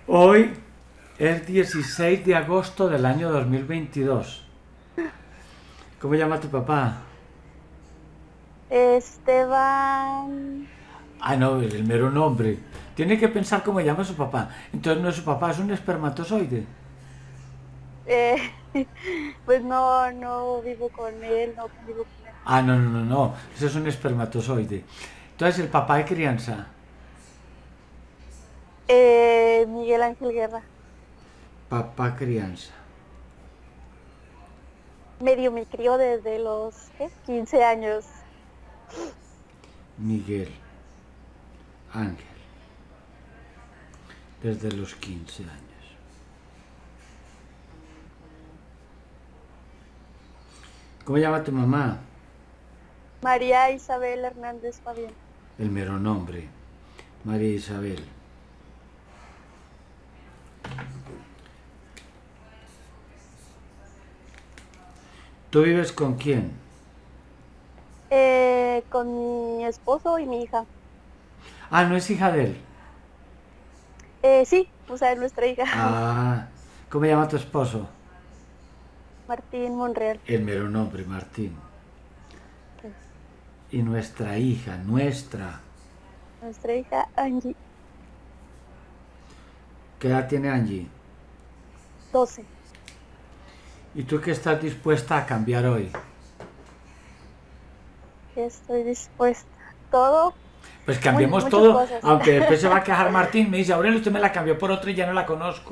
Hoy es 16 de agosto del año 2022. ¿Cómo llama tu papá? Esteban. Ah, no, el mero nombre. Tiene que pensar cómo llama su papá. Entonces no es su papá, es un espermatozoide. eh, pues no vivo con él, no convivo con él. Ah, no, no, no, no. Ese es un espermatozoide. Entonces el papá de crianza. Miguel Ángel Guerra. Papá crianza. Medio me crió desde los, ¿qué? 15 años. Miguel Ángel. Desde los 15 años. ¿Cómo llama tu mamá? María Isabel Hernández Fabián. El mero nombre. María Isabel. ¿Tú vives con quién? Con mi esposo y mi hija. Ah, no es hija de él. Sí, o sea, es nuestra hija. Ah, ¿cómo llama tu esposo? Martín Monreal. El mero nombre, Martín. Sí. Y nuestra hija, nuestra. Nuestra hija Angie. ¿Qué edad tiene Angie? 12. ¿Y tú qué estás dispuesta a cambiar hoy? Estoy dispuesta. Todo, Pues cambiemos muchas todo, cosas. aunque después se va a quejar Martín. Me dice, Aurelio, usted me la cambió por otra y ya no la conozco.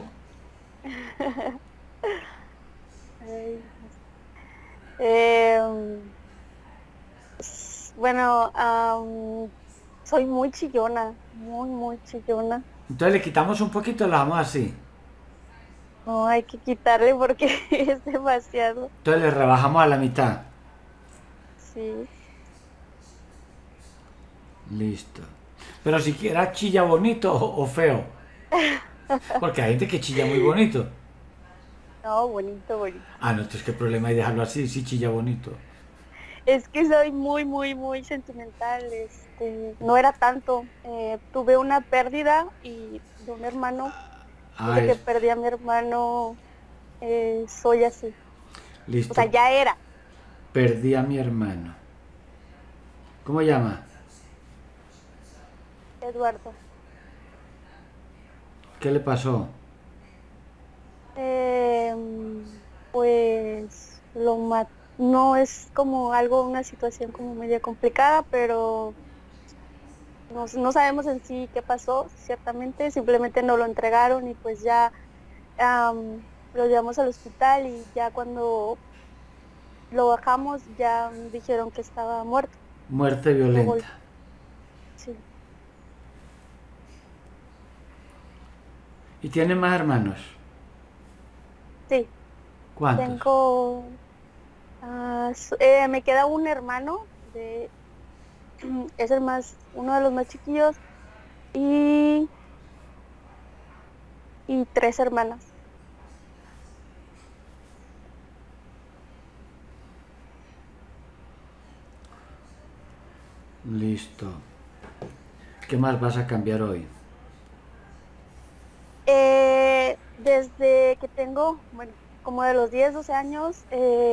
Ay, em, bueno, soy muy chillona, muy chillona. Entonces le quitamos un poquito y la dejamos así. No hay que quitarle porque es demasiado. Entonces le rebajamos a la mitad. Sí. Listo. Pero siquiera chilla bonito o feo. Porque hay gente que chilla muy bonito. No, bonito, bonito. Ah, no, entonces qué problema hay dejarlo así, sí chilla bonito. Es que soy muy sentimental. No era tanto. Tuve una pérdida y de un hermano. Ah, Desde que es, perdí a mi hermano, soy así. O sea, listo. ya era. Perdí a mi hermano. ¿Cómo llama? Eduardo. ¿Qué le pasó? Pues no es como algo, una situación como media complicada, pero no sabemos en sí qué pasó, ciertamente, simplemente nos lo entregaron y pues ya lo llevamos al hospital y ya cuando lo bajamos ya dijeron que estaba muerto. Muerte Lo violenta. gol- sí, ¿Y tiene más hermanos? sí, ¿Cuántos? tengo, me queda un hermano es uno de los más chiquillos y, y tres hermanas. Listo. ¿Qué más vas a cambiar hoy? Desde que tengo, bueno, como de los 10 12 años,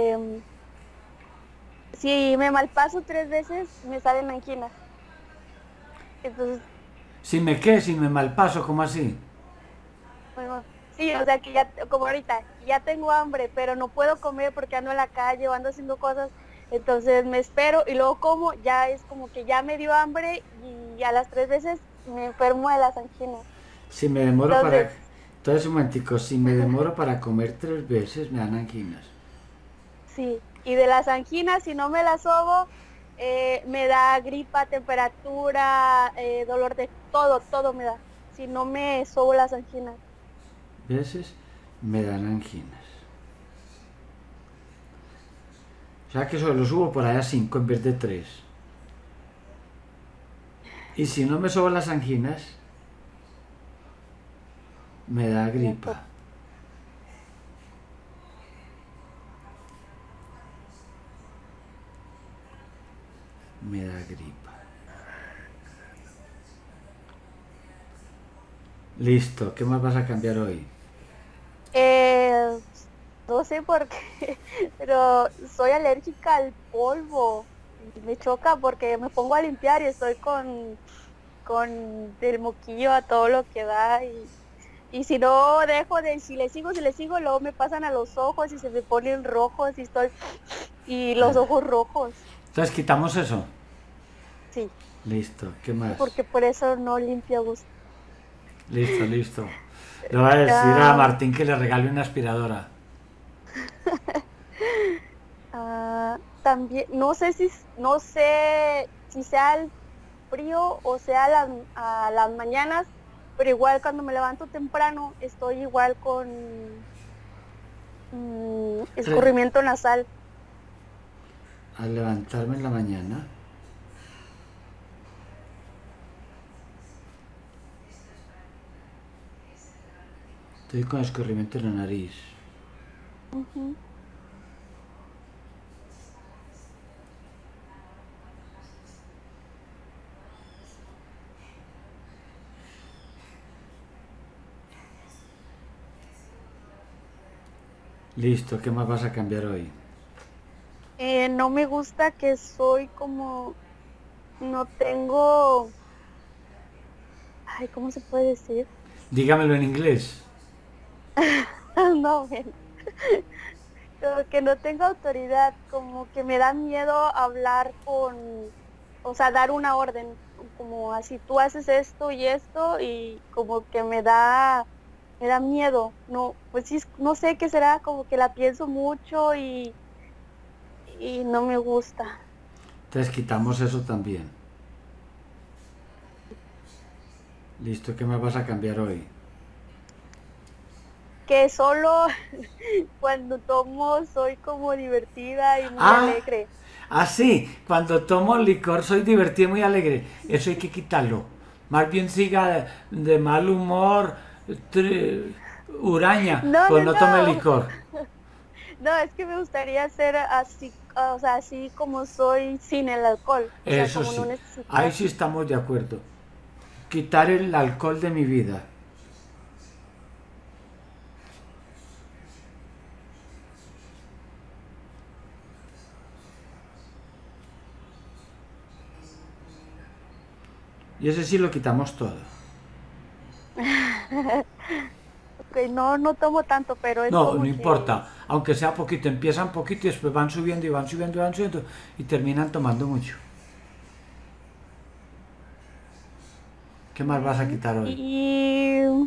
si me malpaso 3 veces, me salen anginas. Entonces, Si me qué, si me malpaso, ¿cómo así? bueno, sí, o sea que ya, como ahorita, ya tengo hambre, pero no puedo comer porque ando en la calle o ando haciendo cosas. Entonces me espero y luego como, ya es como que ya me dio hambre y a las 3 veces me enfermo de las anginas. Si me demoro para... Entonces, Entonces, un momentico, si me demoro para comer 3 veces, me dan anginas. sí, y de las anginas, si no me las sobo, me da gripa, temperatura, dolor de todo me da. Si no me sobo las anginas. Veces me dan anginas. O sea que solo subo por allá 5 en vez de 3. Y si no me subo las anginas, me da Me gripa. to- Me da gripa. Listo, ¿qué más vas a cambiar hoy? Eh, no sé por qué, pero soy alérgica al polvo. Y me choca porque me pongo a limpiar y estoy con el moquillo a todo lo que da. Y si no dejo de, si le sigo, luego me pasan a los ojos y se me ponen rojos y estoy, y los ojos rojos. Entonces quitamos eso. Sí, Listo, ¿qué más? porque por eso no limpio a gusto. Listo, listo. Le voy a decir a Ah, Martín que le regale una aspiradora. también, no sé si sea el frío o sea a las mañanas, pero igual cuando me levanto temprano estoy igual con Re- escurrimiento nasal. Al levantarme en la mañana. Estoy con escurrimiento en la nariz. Ujú. Listo, ¿qué más vas a cambiar hoy? No me gusta que soy como, no tengo, ay, ¿cómo se puede decir? Dígamelo en inglés. No, ven, como que no tengo autoridad, como que me da miedo hablar o sea, dar una orden, como así, tú haces esto y como que me da miedo, no, pues sí, no sé qué será, como que la pienso mucho y no me gusta. Entonces quitamos eso también. Listo, ¿qué más vas a cambiar hoy? Que solo cuando tomo soy como divertida y muy Ah, alegre. sí, cuando tomo licor soy divertido y muy alegre. Eso hay que quitarlo. Más bien siga de mal humor, tri- huraña, No, pues no, no tome no. licor. No, es que me gustaría ser así, o sea, así como soy sin el alcohol, o sea, Eso como no sí, ahí necesitar. sí estamos de acuerdo. Quitar el alcohol de mi vida. Y ese sí lo quitamos todo. Ok, no, no tomo tanto, pero es No, no como que, importa. Aunque sea poquito, empiezan poquito y después van subiendo y van subiendo y van subiendo y terminan tomando mucho. ¿Qué más vas a mm, quitar hoy? y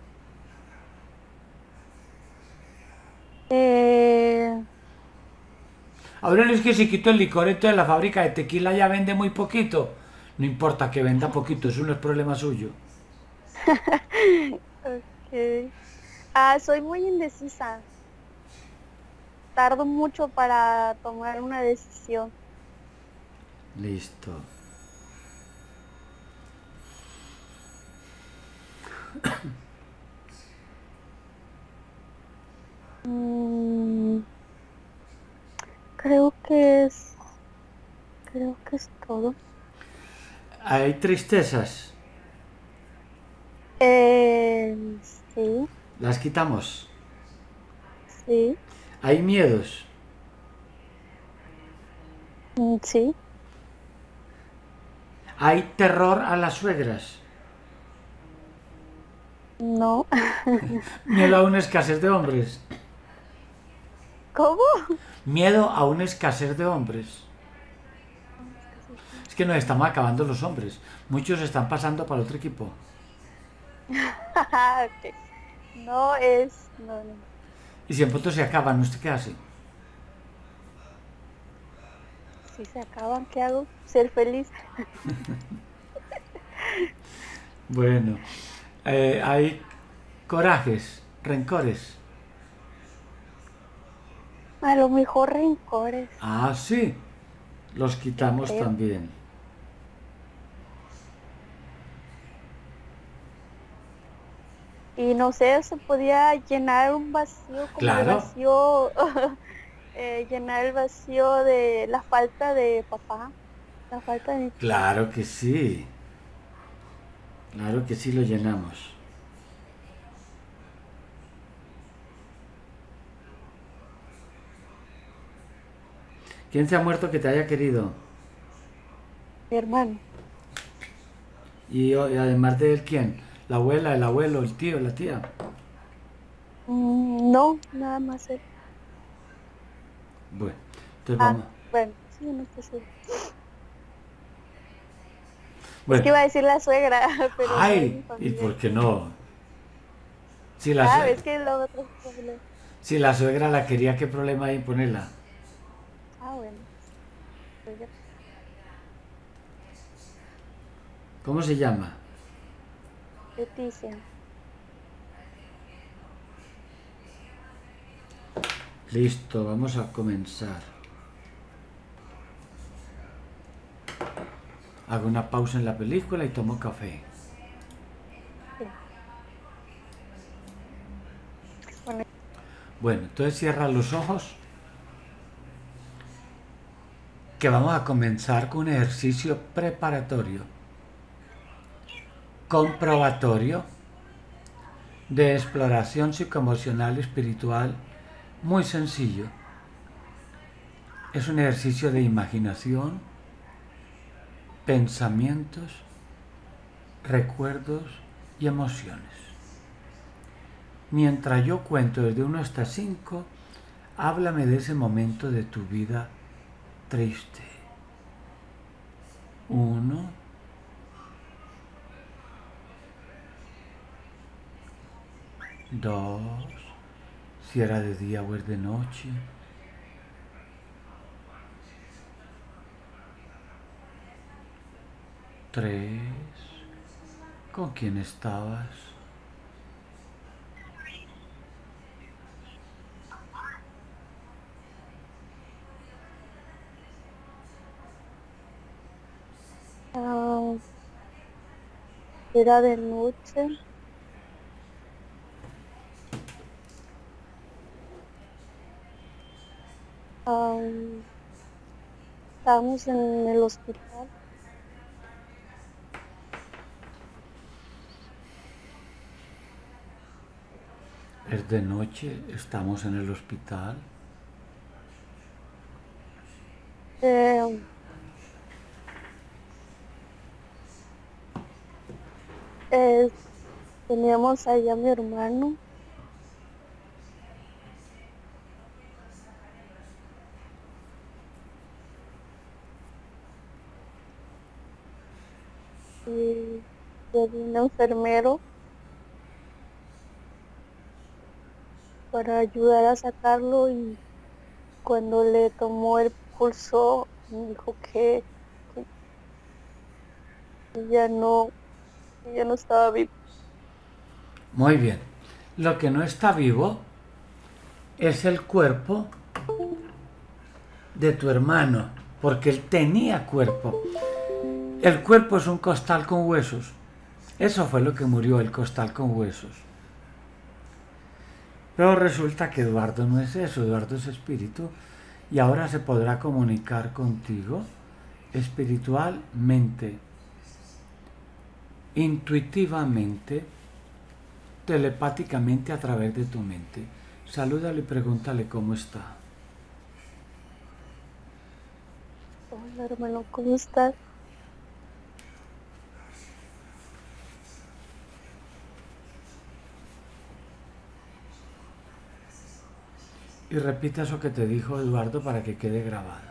eh, Ahora es que si quito el licor, entonces la fábrica de tequila ya vende muy poquito. No importa que venda poquito, eso no es problema suyo. okay. Soy muy indecisa. Tardo mucho para tomar una decisión. Listo. Mm, creo creo que es todo. Hay tristezas, Eh, sí, las quitamos. sí, Hay miedos, sí, hay terror a las suegras, no. miedo a una escasez de hombres, ¿Cómo? miedo a una escasez de hombres. No, es que sí, sí. Es que nos estamos acabando los hombres. Muchos están pasando para el otro equipo. Ok. No es, no, no. Y si en pronto se acaban, ¿usted qué hace? Si se acaban, ¿qué hago? Ser feliz. Bueno, hay corajes, rencores. A lo mejor rencores, Ah, sí, los yo quitamos creo. también. Y no sé, se podía llenar un vacío como el Claro, vacío, llenar el vacío de la falta de papá, la falta de mi papá. claro que sí lo llenamos. ¿Quién se ha muerto que te haya querido? Mi hermano. Y además de él, ¿quién? ¿La abuela, el abuelo, el tío, la tía? No, nada más él. Bueno, entonces Ah, vamos. bueno, sí, no estoy segura. Es que Bueno, iba a decir la suegra, pero no es mi ay, ¿y familia. por qué no? Si la, Ah, es que lo otro es familia. si la suegra la quería, ¿qué problema hay en ponerla? Ah, bueno, suegra. ¿Cómo se llama? Leticia. Listo, vamos a comenzar. Hago una pausa en la película y tomo café. Sí. Bueno, Bueno, entonces cierra los ojos, que vamos a comenzar con un ejercicio preparatorio, comprobatorio, de exploración psicoemocional y espiritual, muy sencillo. Es un ejercicio de imaginación, pensamientos, recuerdos y emociones. Mientras yo cuento desde 1 hasta 5, háblame de ese momento de tu vida triste. 1, 2, si era de día o es de noche. 3, ¿con quién estabas? 'Era de noche. am, Estábamos en el hospital. Es de noche, estamos en el hospital. eh, eh, Teníamos allá a mi hermano. Y llegó un enfermero para ayudar a sacarlo, y cuando le tomó el pulso me dijo que ya no, que ya no estaba vivo. Muy bien. Lo que no está vivo es el cuerpo de tu hermano, porque él tenía cuerpo. El cuerpo es un costal con huesos. Eso fue lo que murió, el costal con huesos. Pero resulta que Eduardo no es eso, Eduardo es espíritu y ahora se podrá comunicar contigo espiritualmente, intuitivamente, telepáticamente a través de tu mente. Salúdale y pregúntale cómo está. Hola hermano, ¿cómo estás? Y repita eso que te dijo Eduardo para que quede grabado.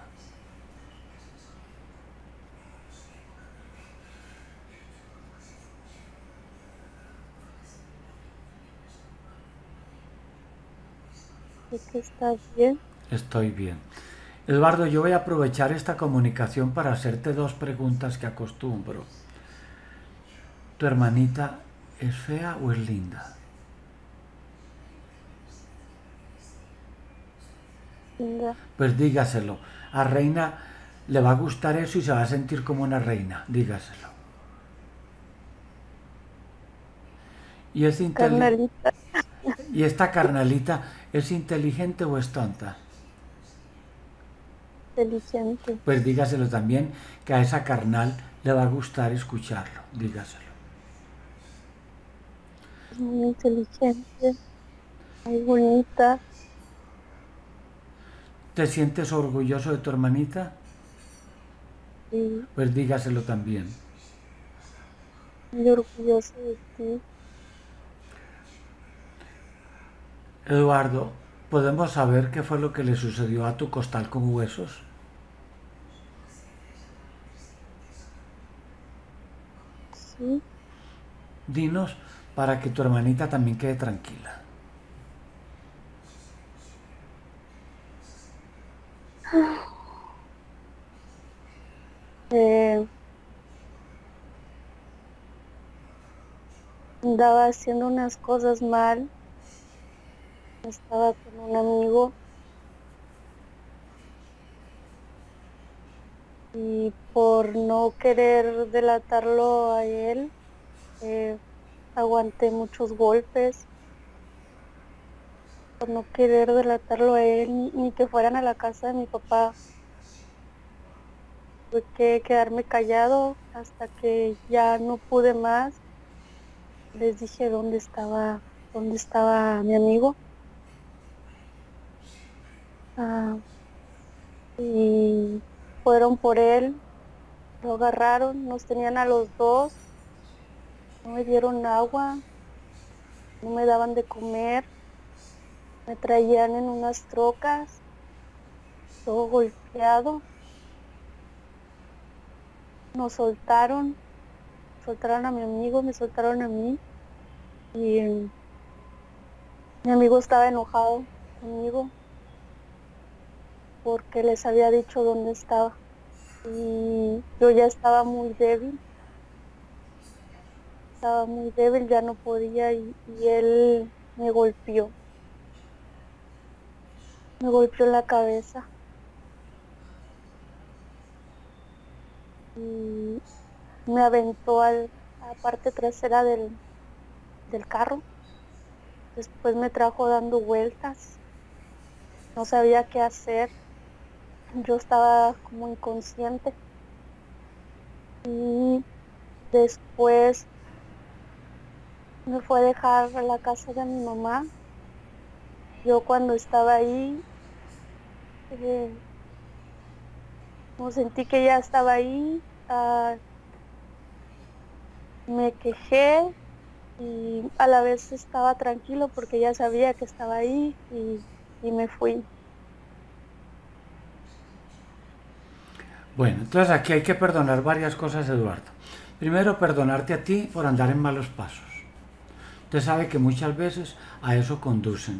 Sé que estás bien. Estoy bien. Eduardo, yo voy a aprovechar esta comunicación para hacerte dos preguntas que acostumbro. ¿Tu hermanita es fea o es linda? Linda. Pues dígaselo. A Reina le va a gustar eso y se va a sentir como una reina. Dígaselo. ¿Y, Carnalita. ¿Y esta carnalita es inteligente o es tonta? Inteligente. Pues dígaselo también, que a esa carnal le va a gustar escucharlo. Dígaselo. Es muy inteligente, muy bonita. ¿Te sientes orgulloso de tu hermanita? Sí, Pues dígaselo también. muy orgulloso de ti. Eduardo, ¿podemos saber qué fue lo que le sucedió a tu costal con huesos? Sí. Dinos para que tu hermanita también quede tranquila. Eh, Andaba haciendo unas cosas mal. Estaba con un amigo y por no querer delatarlo a él, eh, aguanté muchos golpes, por no querer delatarlo a él, ni que fueran a la casa de mi papá. Tuve que quedarme callado hasta que ya no pude más. Les dije dónde estaba mi amigo. Ah, y fueron por él, lo agarraron, nos tenían a los dos, no me dieron agua, no me daban de comer, me traían en unas trocas, todo golpeado, nos soltaron a mi amigo, me soltaron a mí y mi amigo estaba enojado conmigo porque les había dicho dónde estaba y yo ya estaba muy débil, ya no podía y él me golpeó en la cabeza y me aventó a la parte trasera del carro. Después me trajo dando vueltas, no sabía qué hacer, yo estaba como inconsciente y después me fue a dejar a la casa de mi mamá. Yo cuando estaba ahí, eh, no sentí que ya estaba ahí, me quejé y a la vez estaba tranquilo porque ya sabía que estaba ahí y me fui. Bueno, entonces aquí hay que perdonar varias cosas, Eduardo. Primero, perdonarte a ti por andar en malos pasos. Usted sabe que muchas veces a eso conducen.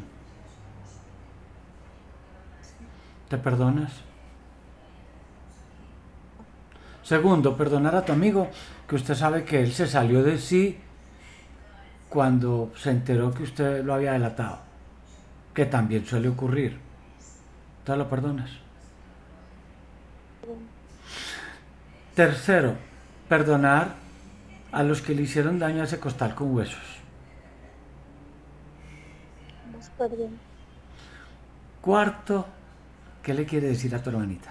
¿Te perdonas? Segundo, perdonar a tu amigo, que usted sabe que él se salió de sí cuando se enteró que usted lo había delatado, que también suele ocurrir. ¿Te lo perdonas? Tercero, perdonar a los que le hicieron daño a ese costal con huesos. Los perdoné. Cuarto, ¿qué le quiere decir a tu hermanita?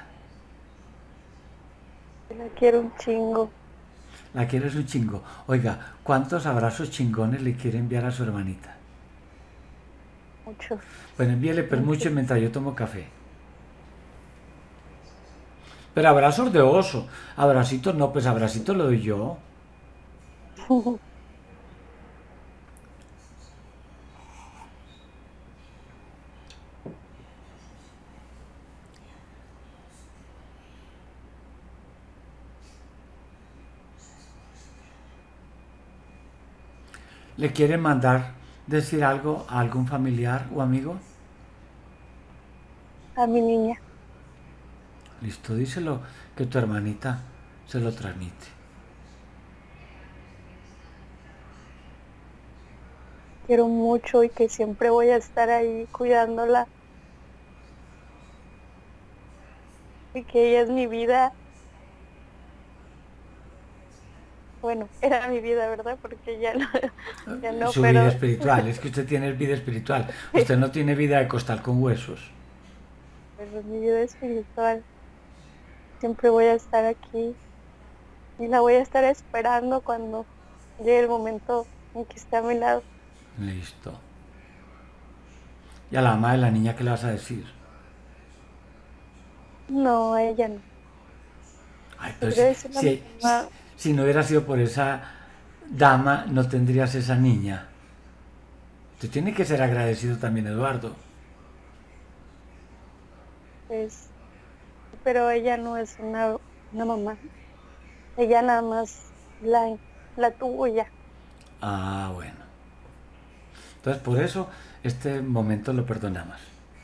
La quiero un chingo, La quieres un chingo. Oiga, ¿cuántos abrazos chingones le quiere enviar a su hermanita? muchos, Bueno, envíele pues mucho muchos. mientras yo tomo café. Pero abrazos de oso. Abracitos no, pues abracitos lo doy yo. ¿Le quiere mandar decir algo a algún familiar o amigo? A mi niña, Listo, díselo que tu hermanita se lo transmite. quiero mucho y que siempre voy a estar ahí cuidándola y que ella es mi vida. Bueno, era mi vida, ¿verdad? Porque ya no, ya no, Su vida pero, espiritual, es que usted tiene vida espiritual. Usted no tiene vida de costal con huesos. pero mi vida espiritual. Siempre voy a estar aquí y la voy a estar esperando cuando llegue el momento en que esté a mi lado. Listo. ¿Y a la mamá de la niña qué le vas a decir? No, a ella no. Ay, Podría pues decirle a mi mamá, si no hubiera sido por esa dama, no tendrías esa niña. Tú tienes que ser agradecido también, Eduardo. pues, pero ella no es una mamá. Ella nada más la tuvo ya. Ah, bueno. Entonces, por eso, este momento lo perdonamos.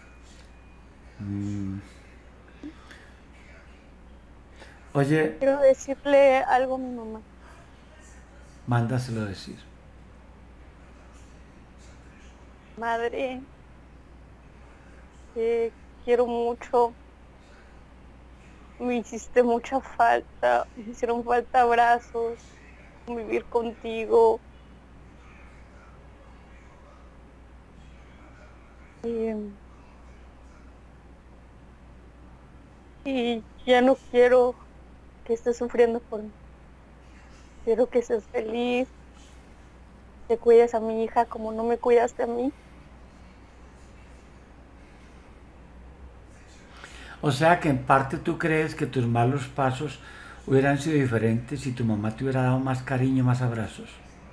Mm. Oye, Quiero decirle algo a mi mamá. mándaselo decir. Madre, te quiero mucho. Me hiciste mucha falta. Me hicieron falta abrazos, vivir contigo. Y, y ya no quiero que estés sufriendo por mí. Quiero que seas feliz, que cuides a mi hija como no me cuidaste a mí. O sea que en parte tú crees que tus malos pasos hubieran sido diferentes si tu mamá te hubiera dado más cariño, más abrazos.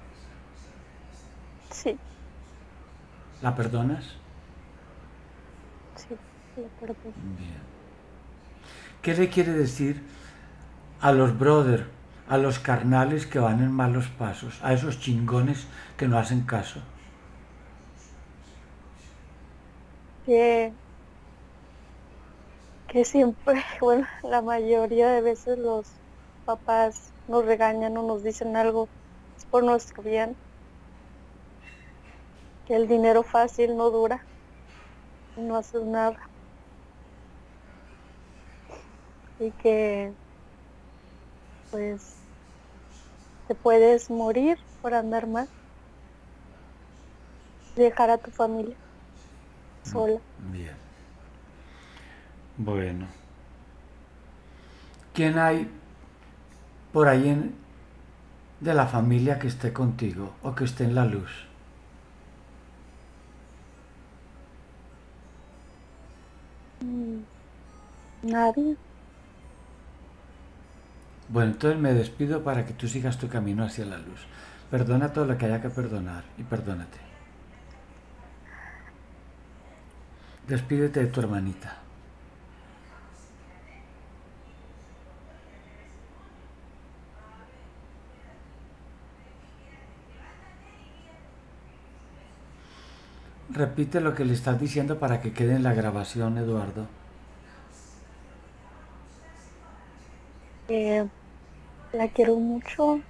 Sí, ¿La perdonas? sí, lo perdono. Bien. ¿Qué le quiere decir a los brothers, a los carnales que van en malos pasos, a esos chingones que no hacen caso? Que, que siempre, bueno, la mayoría de veces los papás nos regañan o nos dicen algo es por nuestro bien, que el dinero fácil no dura y no haces nada y que pues te puedes morir por andar mal y dejar a tu familia sola. Bien. Bueno. ¿Quién hay por ahí de la familia que esté contigo o que esté en la luz? Mm, Nadie. Bueno, entonces me despido para que tú sigas tu camino hacia la luz. Perdona todo lo que haya que perdonar y perdónate. Despídete de tu hermanita. Repite lo que le estás diciendo para que quede en la grabación, Eduardo. Eh, la quiero mucho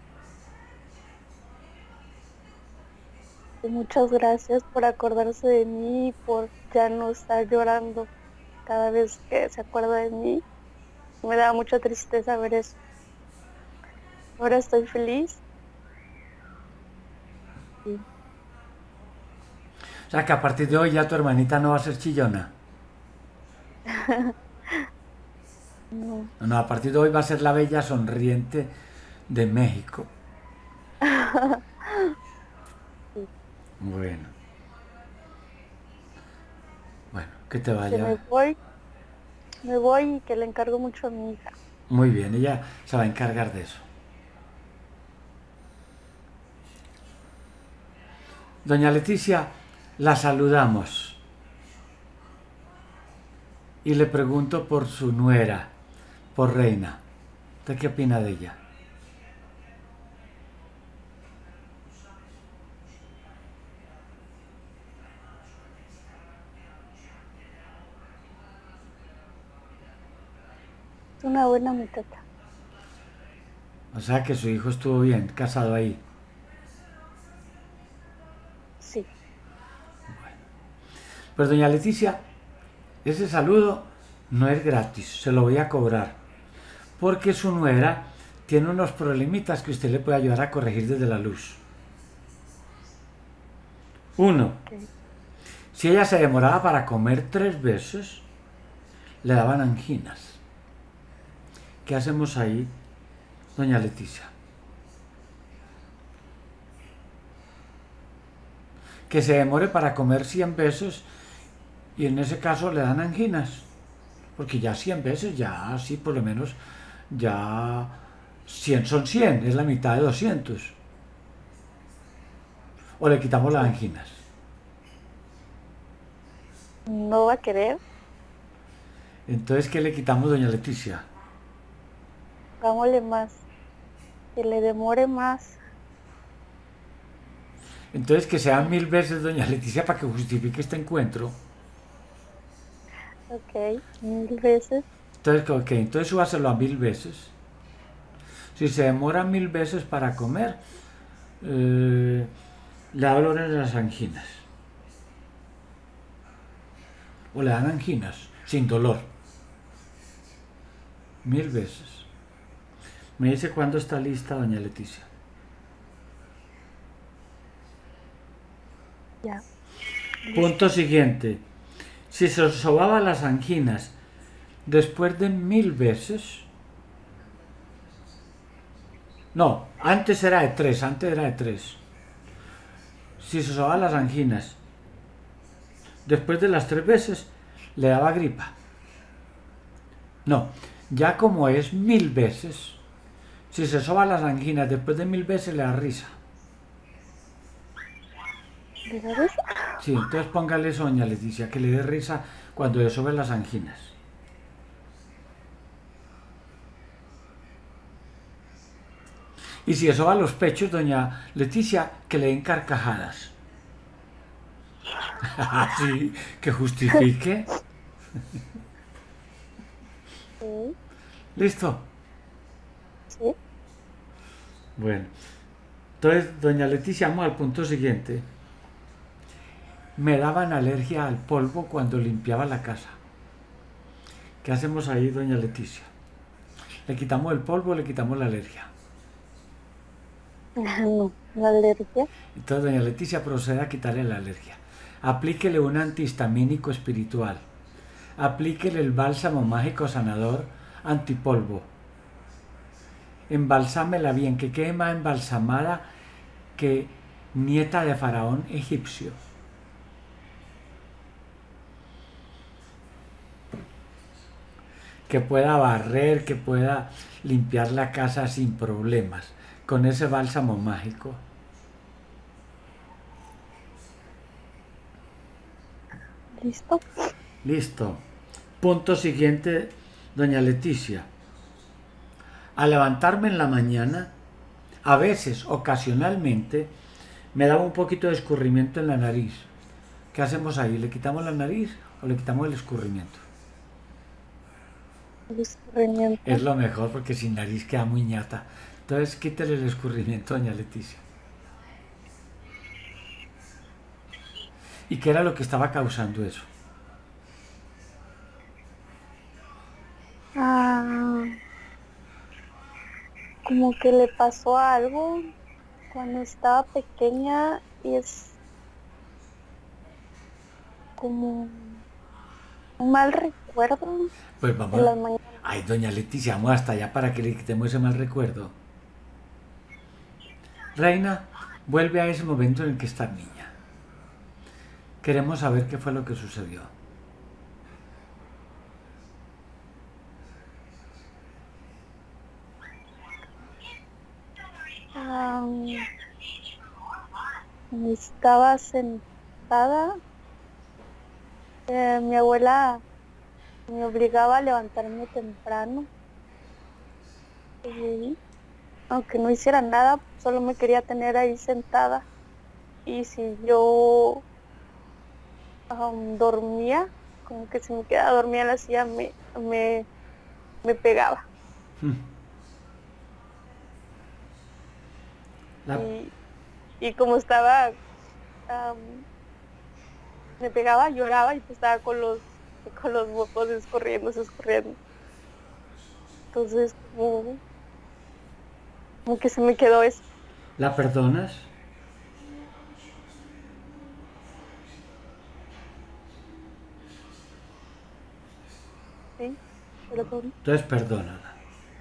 y muchas gracias por acordarse de mí y por ya no estar llorando cada vez que se acuerda de mí. Me da mucha tristeza ver eso. Ahora estoy feliz y O sea que a partir de hoy ya tu hermanita no va a ser chillona. no. No, a partir de hoy va a ser la bella sonriente de México. Sí, Bueno, bueno, que te que vaya me voy y que le encargo mucho a mi hija. muy bien. Ella se va a encargar de eso. Doña Leticia, la saludamos y le pregunto por su nuera, por Reina. ¿Usted qué opina de ella? Es una buena muchacha. O sea que su hijo estuvo bien, casado ahí. Sí, Pues doña Leticia, ese saludo no es gratis, se lo voy a cobrar. Porque su nuera tiene unos problemitas que usted le puede ayudar a corregir desde la luz. Uno, ok. si ella se demoraba para comer 3 veces, le daban anginas. ¿Qué hacemos ahí, doña Leticia? Que se demore para comer 100 veces y en ese caso le dan anginas. porque ya 100 veces, ya sí, por lo menos, ya 100 son 100, es la mitad de 200. O le quitamos las anginas. No va a querer. Entonces, ¿qué le quitamos, doña Leticia? Hagámosle más. Que le demore más. Entonces, que sean 1000 veces, doña Leticia, para que justifique este encuentro. Ok, 1000 veces. Entonces, ok, entonces súbaselo a 1000 veces. Si se demora 1000 veces para comer, le da dolor en las anginas. O le dan anginas, sin dolor. 1000 veces. Me dice cuándo está lista, doña Leticia. Ya. Punto siguiente. Si se sobaba las anginas después de 1000 veces. No, antes era de 3, antes era de 3. Si se sobaban las anginas después de las 3 veces, le daba gripa. No, ya como es 1000 veces, si se soban las anginas después de 1000 veces, le da risa. ¿De verdad? Sí, entonces póngale eso, doña Leticia, que le dé risa cuando le soben las anginas. Y si le soba los pechos, doña Leticia, que le den carcajadas. Así, que justifique. Sí, ¿Listo? sí. Bueno, entonces, doña Leticia, vamos al punto siguiente. Me daban alergia al polvo cuando limpiaba la casa. ¿Qué hacemos ahí, doña Leticia? ¿Le quitamos el polvo o le quitamos la alergia? No, la alergia. Entonces, doña Leticia procede a quitarle la alergia. Aplíquele un antihistamínico espiritual. Aplíquele el bálsamo mágico sanador antipolvo. Embalsámela bien, que quede más embalsamada que nieta de faraón egipcio. Que pueda barrer, que pueda limpiar la casa sin problemas, con ese bálsamo mágico. ¿Listo? Listo. Punto siguiente, doña Leticia. Al levantarme en la mañana, a veces, ocasionalmente, me daba un poquito de escurrimiento en la nariz. ¿Qué hacemos ahí? ¿Le quitamos la nariz o le quitamos el escurrimiento? El escurrimiento. Es lo mejor porque sin nariz queda muy ñata. Entonces quítale el escurrimiento, doña Leticia. ¿Y qué era lo que estaba causando eso? Como que le pasó algo cuando estaba pequeña y es como un mal recuerdo Pues de vamos. las mañanas. Ay, doña Leticia, vamos hasta allá para que le quitemos ese mal recuerdo. Reina, vuelve a ese momento en el que está niña. Queremos saber qué fue lo que sucedió. Estaba sentada. Mi abuela me obligaba a levantarme temprano. Y aunque no hiciera nada, solo me quería tener ahí sentada. Y si yo dormía, como que si me quedaba dormida en la silla, me pegaba. Y como estaba, me pegaba, lloraba y pues estaba con los mocos escurriendo. Entonces, como que se me quedó eso. ¿La perdonas? Sí, perdón. Entonces perdónala.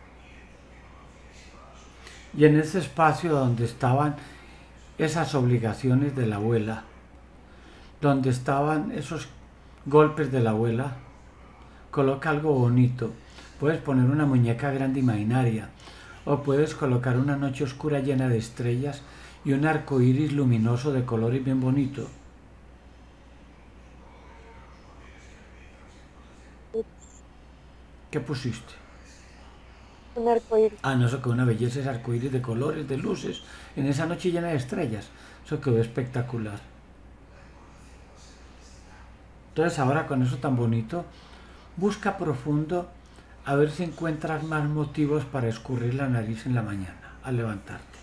Y en ese espacio donde estaban esas obligaciones de la abuela, donde estaban esos golpes de la abuela, Coloca algo bonito. Puedes poner una muñeca grande imaginaria. O puedes colocar una noche oscura llena de estrellas y un arco iris luminoso de colores bien bonito. ¿Qué pusiste? Un arcoíris. Ah, no, eso que una belleza, es arcoíris de colores, de luces, en esa noche llena de estrellas. Eso quedó espectacular. Entonces ahora con eso tan bonito, busca profundo a ver si encuentras más motivos para escurrir la nariz en la mañana, al levantarte.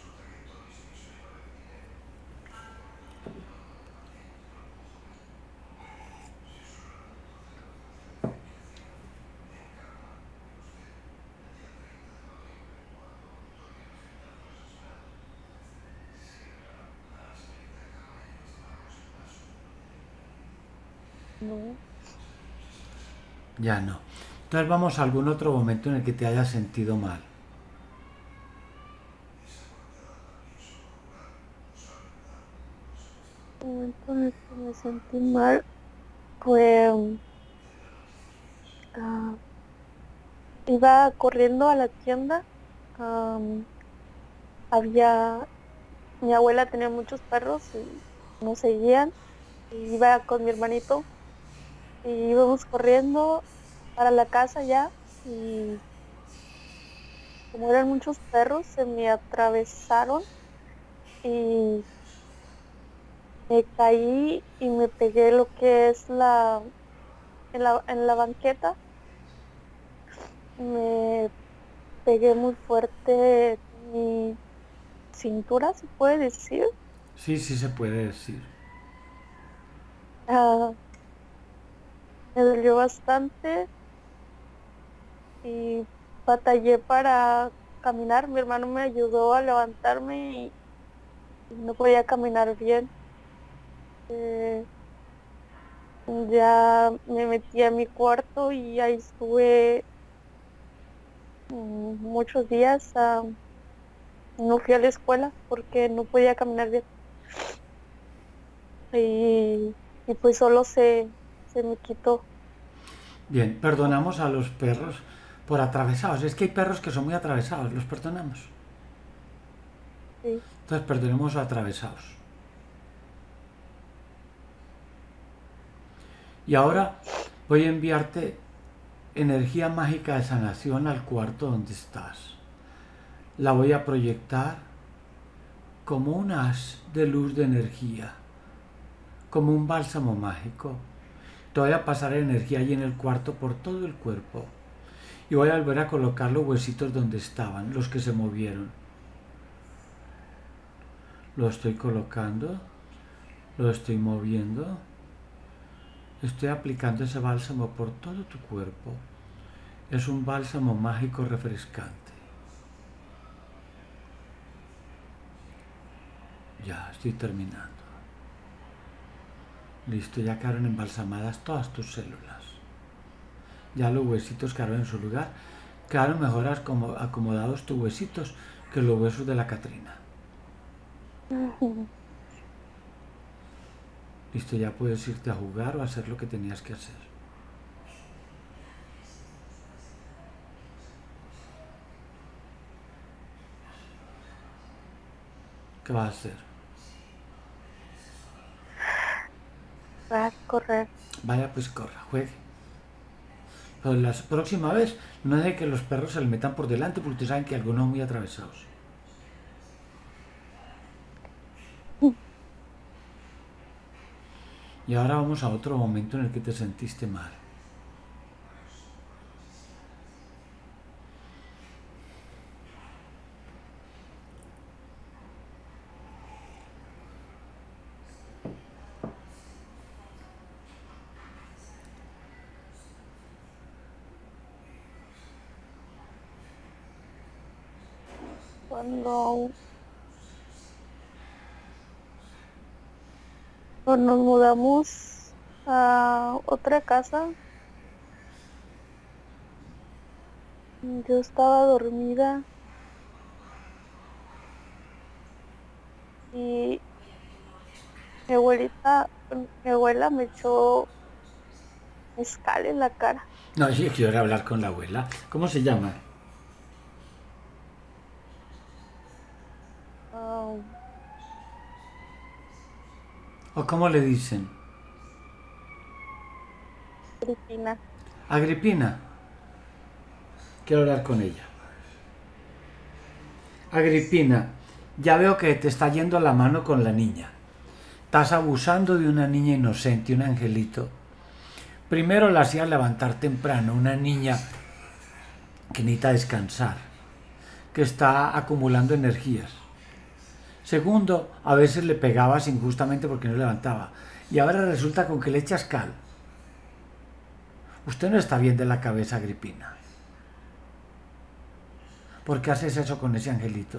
No. Ya no. Entonces vamos a algún otro momento en el que te hayas sentido mal. El momento en el que me sentí mal fue, ah, iba corriendo a la tienda. am, había, mi abuela tenía muchos perros y nos seguían. Y iba con mi hermanito y íbamos corriendo para la casa ya. Y como eran muchos perros, se me atravesaron y me caí y me pegué lo que es en la banqueta. Me pegué muy fuerte mi cintura, se puede decir. Sí, sí se puede decir. Ah, me dolió bastante y batallé para caminar. Mi hermano me ayudó a levantarme y no podía caminar bien. Eh, ya me metí a mi cuarto y ahí estuve muchos días. No fui a la escuela porque no podía caminar bien. Y pues solo se me quitó. Bien, perdonamos a los perros por atravesados. Es que hay perros que son muy atravesados, los perdonamos. Sí. Entonces perdonemos a atravesados. Y ahora voy a enviarte energía mágica de sanación al cuarto donde estás. La voy a proyectar como un haz de luz de energía, como un bálsamo mágico. Te voy a pasar energía allí en el cuarto por todo el cuerpo. Y voy a volver a colocar los huesitos donde estaban, los que se movieron. Lo estoy colocando, lo estoy moviendo. Estoy aplicando ese bálsamo por todo tu cuerpo. Es un bálsamo mágico refrescante. Ya, estoy terminando. Listo, ya quedaron embalsamadas todas tus células. Ya los huesitos quedaron en su lugar. Quedaron mejor acomodados tus huesitos que los huesos de la Catrina. Listo, ya puedes irte a jugar o a hacer lo que tenías que hacer. ¿Qué vas a hacer? Va a correr. Vaya, pues corra, juegue. Pero la próxima vez no deje que los perros se le metan por delante porque ustedes saben que algunos son muy atravesados. Y ahora vamos a otro momento en el que te sentiste mal. Cuando, cuando nos mudamos a otra casa, yo estaba dormida y mi abuela me echó escal en la cara. No, sí, quiero hablar con la abuela. ¿Cómo se llama? Ah, ¿O cómo le dicen? Cristina. Agripina. Quiero hablar con ella. Agripina, ya veo que te está yendo la mano con la niña. Estás abusando de una niña inocente, un angelito. Primero la hacías levantar temprano, una niña que necesita descansar, que está acumulando energías. Segundo, a veces le pegabas injustamente porque no levantaba. Y ahora resulta con que le echas cal. Usted no está bien de la cabeza, Agripina. ¿Por qué haces eso con ese angelito?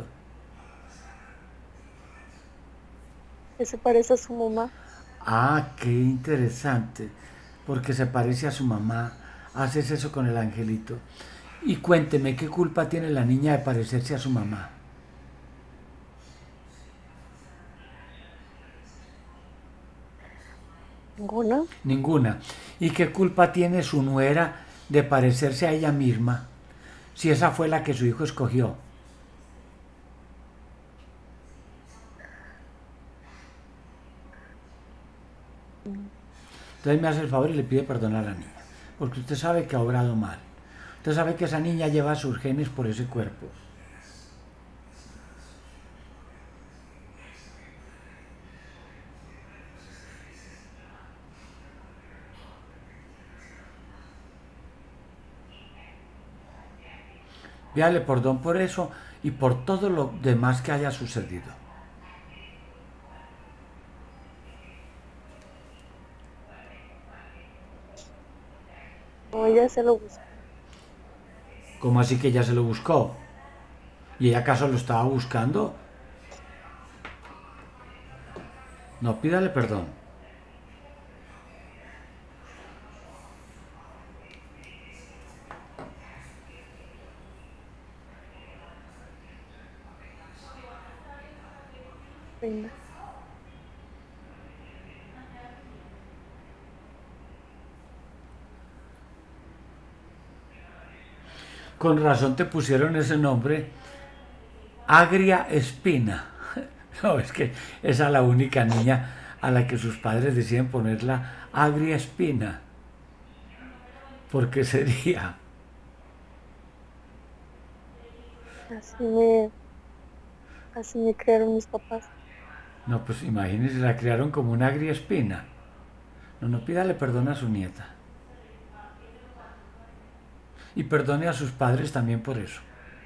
Que se parece a su mamá. Ah, qué interesante. Porque se parece a su mamá. Haces eso con el angelito. Y cuénteme, ¿qué culpa tiene la niña de parecerse a su mamá? Ninguna. Ninguna. ¿Y qué culpa tiene su nuera de parecerse a ella misma si esa fue la que su hijo escogió? Entonces me hace el favor y le pide perdón a la niña. Porque usted sabe que ha obrado mal. Usted sabe que esa niña lleva sus genes por ese cuerpo. Pídale perdón por eso y por todo lo demás que haya sucedido. O ella se lo buscó. ¿Cómo así que ella se lo buscó? ¿Y ella acaso lo estaba buscando? No, pídale perdón. Reina. Con razón te pusieron ese nombre, Agria Espina. No, es que esa es la única niña a la que sus padres deciden ponerla Agria Espina. ¿Por qué sería? Así me, así me crearon mis papás. No, pues imagínese, la criaron como una Agria Espina. No, no, pídale perdón a su nieta. Y perdone a sus padres también por eso.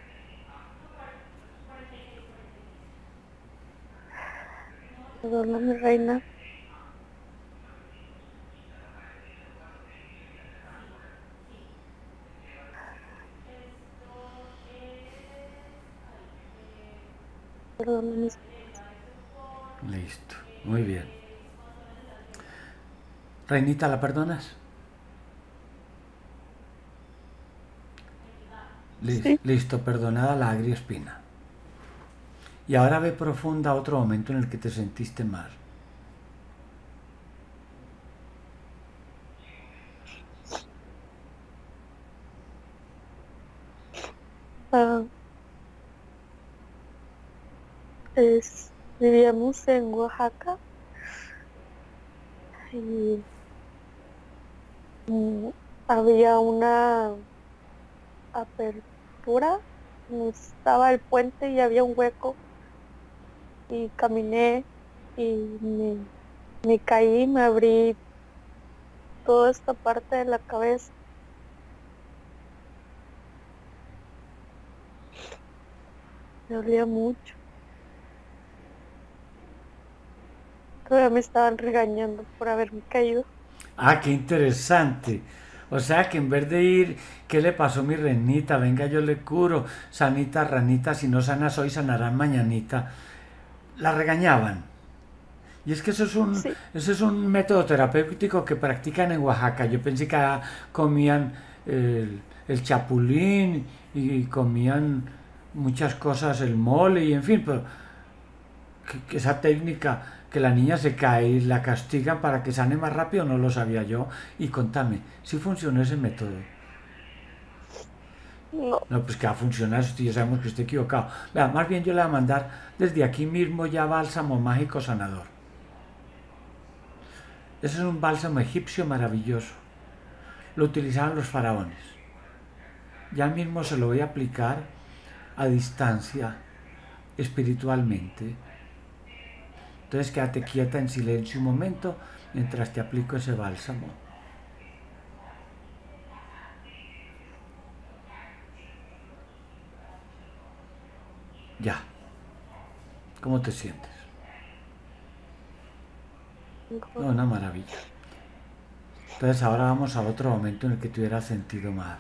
Perdóname, reina. Perdóname mis papás. Listo, muy bien. Reinita, ¿la perdonas? Sí. Listo, perdonada la Agria Espina. Y ahora ve profunda otro momento en el que te sentiste mal. Ah, vivíamos en Oaxaca y mm, había una apertura, estaba el puente y había un hueco y caminé y me caí, me abrí toda esta parte de la cabeza. Me dolía mucho. Todavía me estaban regañando por haberme caído. Ah, qué interesante. O sea que en vez de ir, ¿qué le pasó a mi renita? Venga, yo le curo. Sanita, ranita, si no sanas hoy, sanarán mañanita. La regañaban. Y es que Sí, eso es un método terapéutico que practican en Oaxaca. Yo pensé que comían el chapulín y comían muchas cosas, el mole y en fin, pero que esa técnica que la niña se cae y la castigan para que sane más rápido, no lo sabía yo. Y contame, ¿si funcionó ese método? No, No, pues que va a funcionar, si ya sabemos que estoy equivocado. Vea, más bien yo le voy a mandar desde aquí mismo ya bálsamo mágico sanador. Ese es un bálsamo egipcio maravilloso. Lo utilizaban los faraones. Ya mismo se lo voy a aplicar a distancia, espiritualmente. Entonces quédate quieta en silencio un momento mientras te aplico ese bálsamo. Ya. ¿Cómo te sientes? mejor. No, una maravilla. Entonces ahora vamos a otro momento en el que te hubieras sentido mal.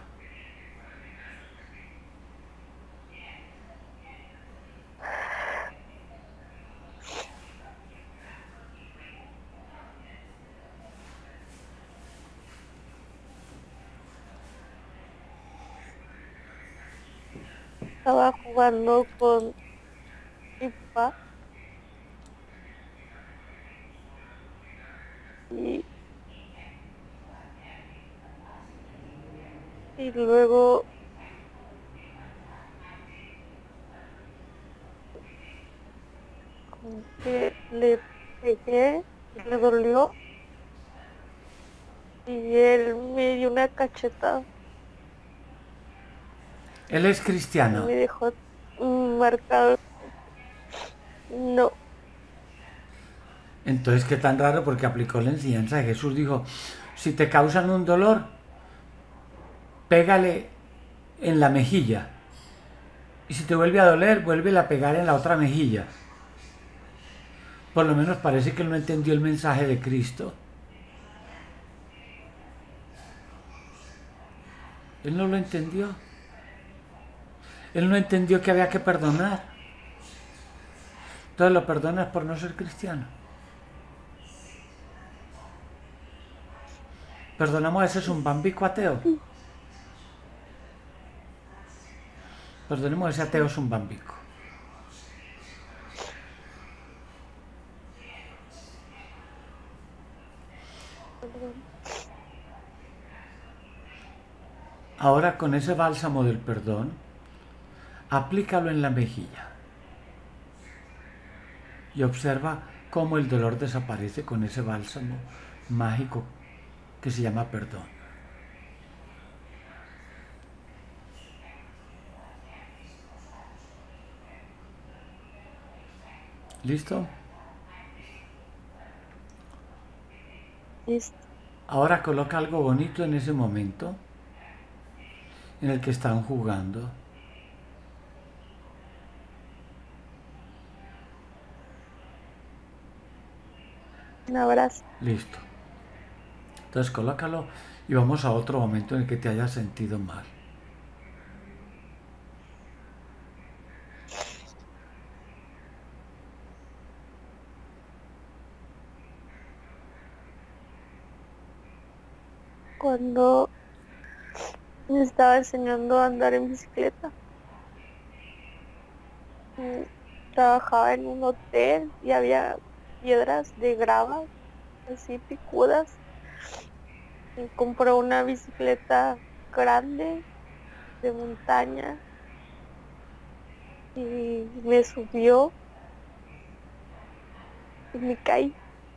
Estaba jugando con mi papá y, y luego como que le pegué y le dolió y él me dio una cachetada Él es y cristiano. me dejó marcado. No, Entonces, qué tan raro, porque aplicó la enseñanza de Jesús. Dijo, si te causan un dolor, pégale en la mejilla. Y si te vuelve a doler, vuelve a pegar en la otra mejilla. Por lo menos parece que él no entendió el mensaje de Cristo. Él no lo entendió. Él no entendió que había que perdonar. Entonces lo perdonas por no ser cristiano. Perdonamos a ese zumbambico ateo. Perdonemos a ese ateo sí, zumbambico. perdón. Ahora con ese bálsamo del perdón, aplícalo en la mejilla. Y observa cómo el dolor desaparece con ese bálsamo mágico que se llama perdón. ¿Listo? Listo. Ahora coloca algo bonito en ese momento en el que están jugando. Un abrazo. Listo. Entonces colócalo y vamos a otro momento en el que te hayas sentido mal. Cuando me estaba enseñando a andar en bicicleta, mm, trabajaba en un hotel y había piedras de grava así picudas. Y compró una bicicleta grande de montaña y me subió y me caí.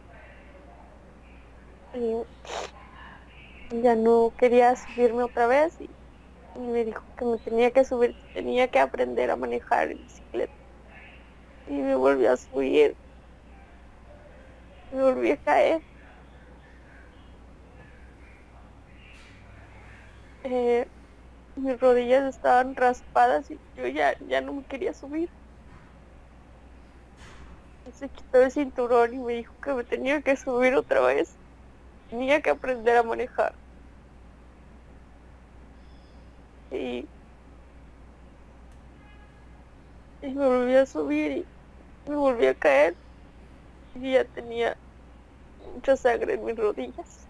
Y ya no quería subirme otra vez y me dijo que me tenía que subir, que tenía que aprender a manejar en bicicleta. Y me volví a subir, me volví a caer. Eh, Mis rodillas estaban raspadas y yo ya no me quería subir. Y se quitó el cinturón y me dijo que me tenía que subir otra vez. Tenía que aprender a manejar. Y, y me volví a subir y me volví a caer. Y ya tenía mucha sangre en mis rodillas.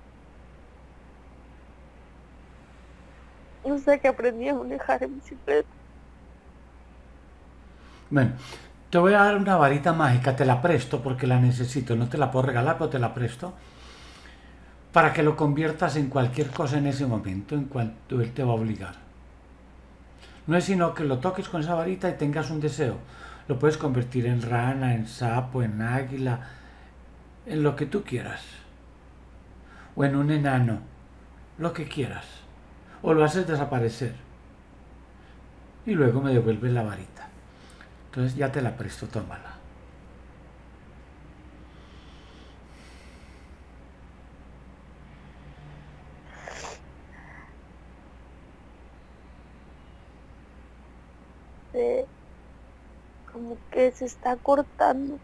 Hasta que aprendí a manejar en bicicleta. Bueno, Te voy a dar una varita mágica, te la presto porque la necesito, no te la puedo regalar, pero te la presto, para que lo conviertas en cualquier cosa en ese momento, en cuanto él te va a obligar. No es sino que lo toques con esa varita y tengas un deseo. Lo puedes convertir en rana, en sapo, en águila, en lo que tú quieras. O en un enano, lo que quieras. O lo haces desaparecer. Y luego me devuelves la varita. Entonces ya te la presto, tómala. Como que se está cortando.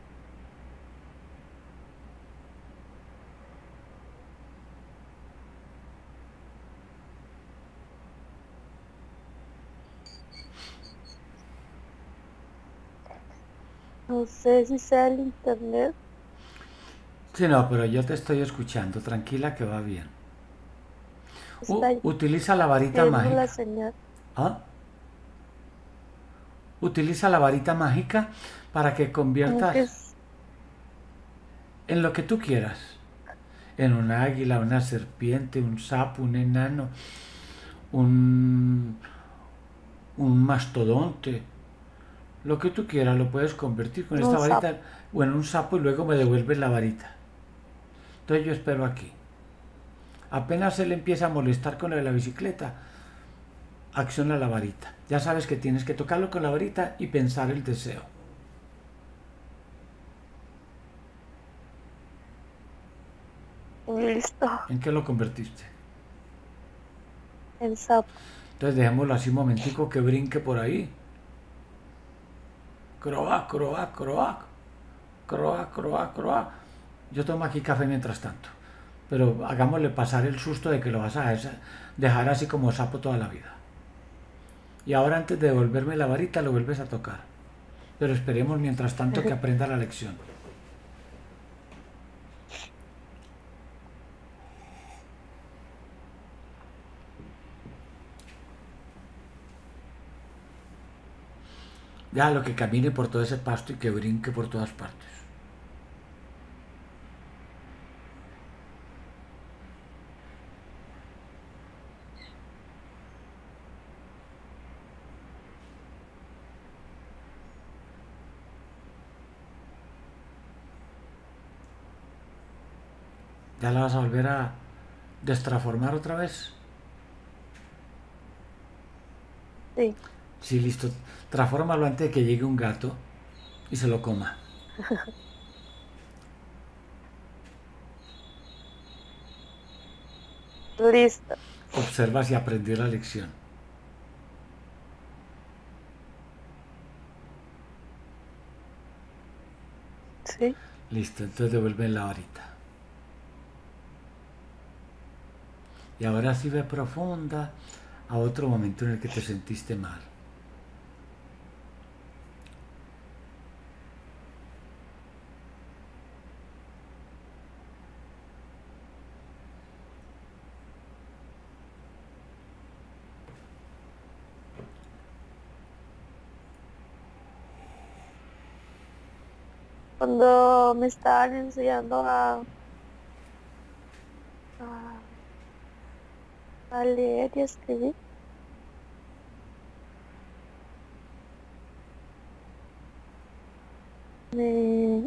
No sé si sea el internet. Sí, no, pero yo te estoy escuchando, tranquila que va bien. Está Utiliza la varita yendo la mágica. señal. ¿Ah? Utiliza la varita mágica para que Como que conviertas en lo que tú quieras. En un águila, una serpiente, un sapo, un enano, un, un mastodonte. Lo que tú quieras lo puedes convertir con esta un sapo. varita o en un sapo y luego me devuelves la varita. Entonces yo espero aquí. Apenas él empieza a molestar con lo de la bicicleta, acciona la varita. Ya sabes que tienes que tocarlo con la varita y pensar el deseo. Listo. ¿En qué lo convertiste? El sapo. Entonces dejémoslo así un momentico que brinque por ahí. Croa, croa, croa. Croa, croa, croa. Yo tomo aquí café mientras tanto. Pero hagámosle pasar el susto de que lo vas a dejar así como sapo toda la vida. Y ahora antes de devolverme la varita lo vuelves a tocar. Pero esperemos mientras tanto que aprenda la lección. Ya lo que camine por todo ese pasto y que brinque por todas partes. ¿Ya la vas a volver a destraformar otra vez? Sí. Sí, listo. Transfórmalo antes de que llegue un gato y se lo coma. Listo. Observa si aprendió la lección. Sí. Listo, entonces devuelven la varita. Y ahora sí ve profunda a otro momento en el que te sentiste mal. Cuando me estaban enseñando a, a leer y a escribir, me,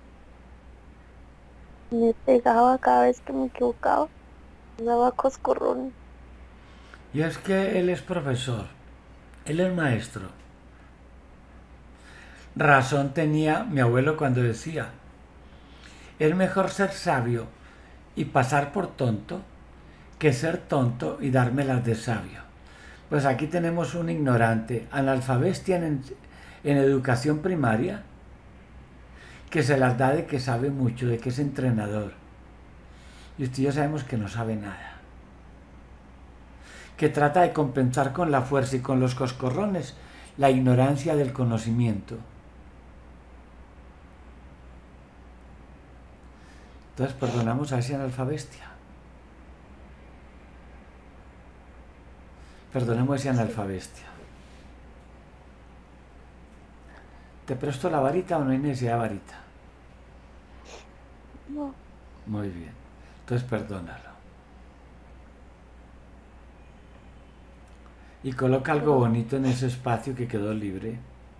me pegaba cada vez que me equivocaba. Me daba coscorrones. Y es que él es profesor, él es maestro. Razón tenía mi abuelo cuando decía, es mejor ser sabio y pasar por tonto que ser tonto y dármelas de sabio. Pues aquí tenemos un ignorante, analfabestia en educación primaria, que se las da de que sabe mucho, de que es entrenador. Y usted ya sabemos que no sabe nada. Que trata de compensar con la fuerza y con los coscorrones la ignorancia del conocimiento. Entonces perdonamos a ese analfabestia. Perdonemos a ese analfabestia. ¿Te presto la varita o no hay necesidad de varita? No. Muy bien. Entonces perdónalo. Y coloca algo bonito en ese espacio que quedó libre.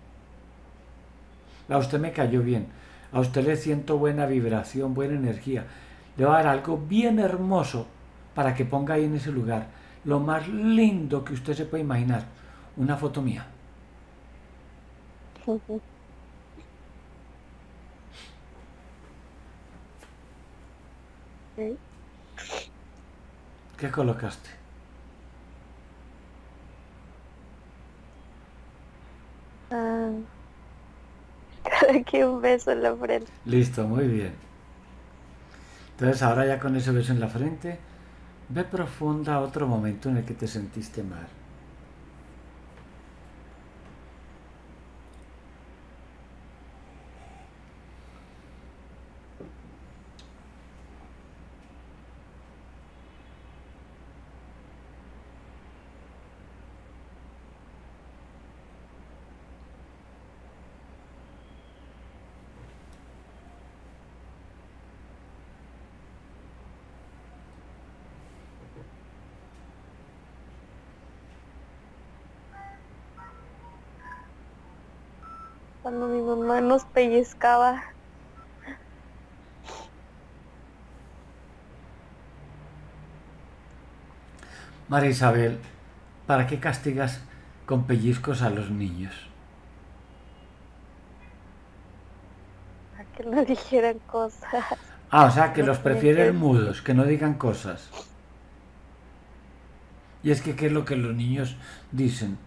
A usted me cayó bien. A usted le siento buena vibración, buena energía. Le va a dar algo bien hermoso para que ponga ahí en ese lugar. Lo más lindo que usted se puede imaginar. Una foto mía. Ok. ¿Qué colocaste? Ah, aquí un beso en la frente. Listo, muy bien. Entonces ahora ya con ese beso en la frente, ve profunda a otro momento en el que te sentiste mal. Cuando mi mamá nos pellizcaba. María Isabel, ¿para qué castigas con pellizcos a los niños? Para que no dijeran cosas. Ah, o sea, que No los tenía que prefieren decir. mudos, que no digan cosas. Y es que, ¿qué es lo que los niños dicen?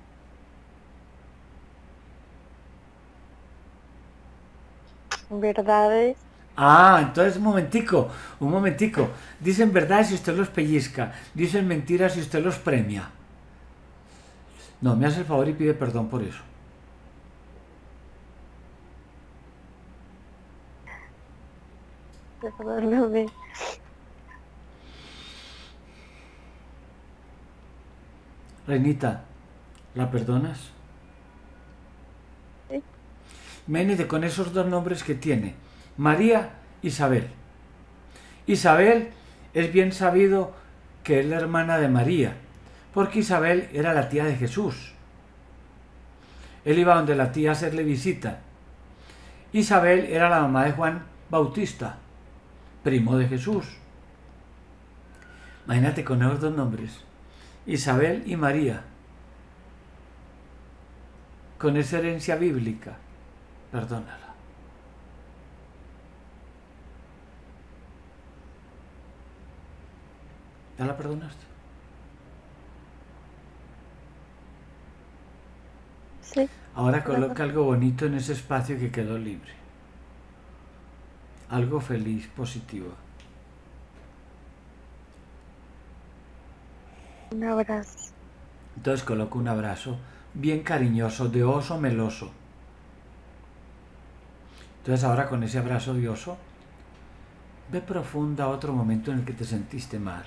Verdades. Ah, entonces un momentico. Dicen verdades si usted los pellizca, dicen mentiras si usted los premia. No, me hace el favor y pide perdón por eso. Perdóname. Reinita, ¿la perdonas? Sí. Imagínate con esos dos nombres que tiene, María Isabel. Isabel es bien sabido que es la hermana de María, porque Isabel era la tía de Jesús. Él iba donde la tía a hacerle visita. Isabel era la mamá de Juan Bautista, primo de Jesús. Imagínate con esos dos nombres, Isabel y María, con esa herencia bíblica. Perdónala. ¿Ya la perdonaste? Sí. Ahora Perdón. coloca algo bonito en ese espacio que quedó libre. Algo feliz, positivo. Un abrazo. Entonces coloco un abrazo bien cariñoso, de oso meloso. Entonces ahora con ese abrazo de oso, ve profunda a otro momento en el que te sentiste mal.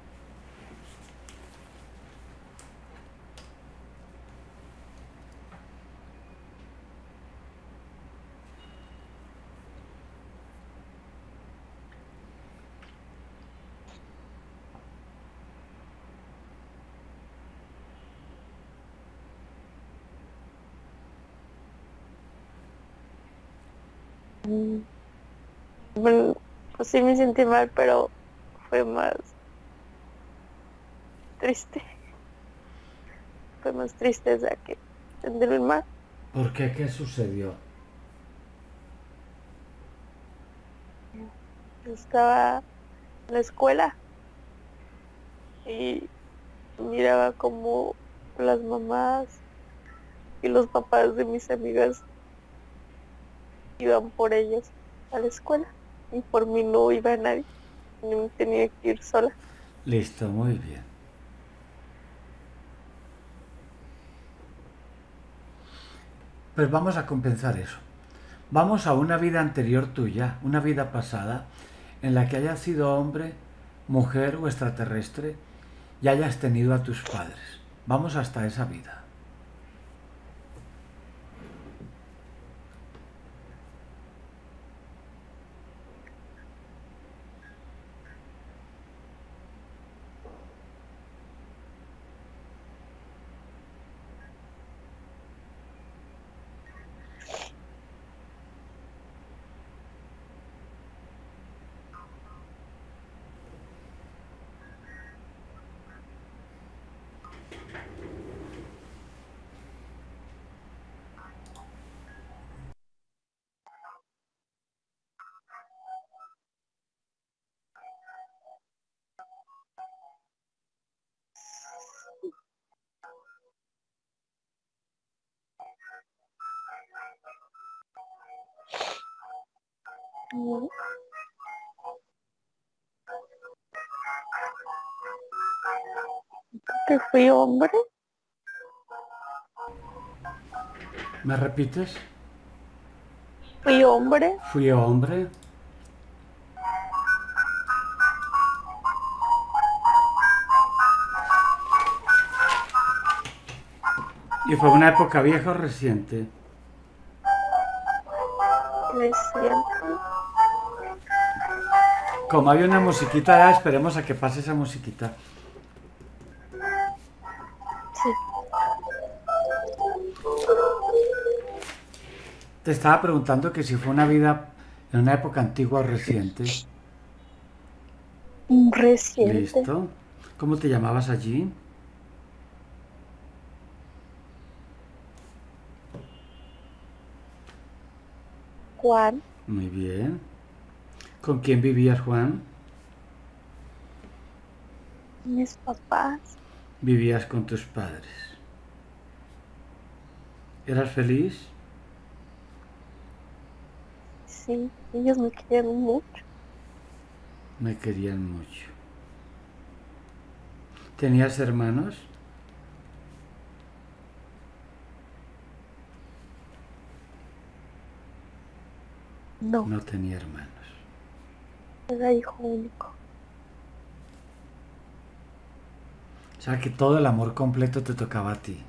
Mm, Bueno, pues sí me sentí mal, pero fue más triste. Fue más tristeza que sentirme mal. ¿Por qué? ¿Qué sucedió? Yo estaba en la escuela y miraba como las mamás y los papás de mis amigas iban por ellos a la escuela y por mí no iba nadie. Yo tenía que ir sola. Listo, muy bien. Pues vamos a compensar eso. Vamos a una vida anterior tuya, una vida pasada, en la que hayas sido hombre, mujer o extraterrestre y hayas tenido a tus padres. Vamos hasta esa vida. Mm, que fui hombre, ¿Me repites? fui hombre, Fui hombre. ¿Y fue una época vieja o reciente? reciente. Como hay una musiquita ya, esperemos a que pase esa musiquita. Sí, Te estaba preguntando que si fue una vida en una época antigua o reciente. reciente. Listo. ¿Cómo te llamabas allí? Juan, Muy bien. ¿Con quién vivías, Juan? mis papás, Vivías con tus padres. ¿Eras feliz? sí, ellos me querían mucho. Me querían mucho. ¿Tenías hermanos? No, No tenía hermanos. era hijo único. O sea que todo el amor completo te tocaba a ti.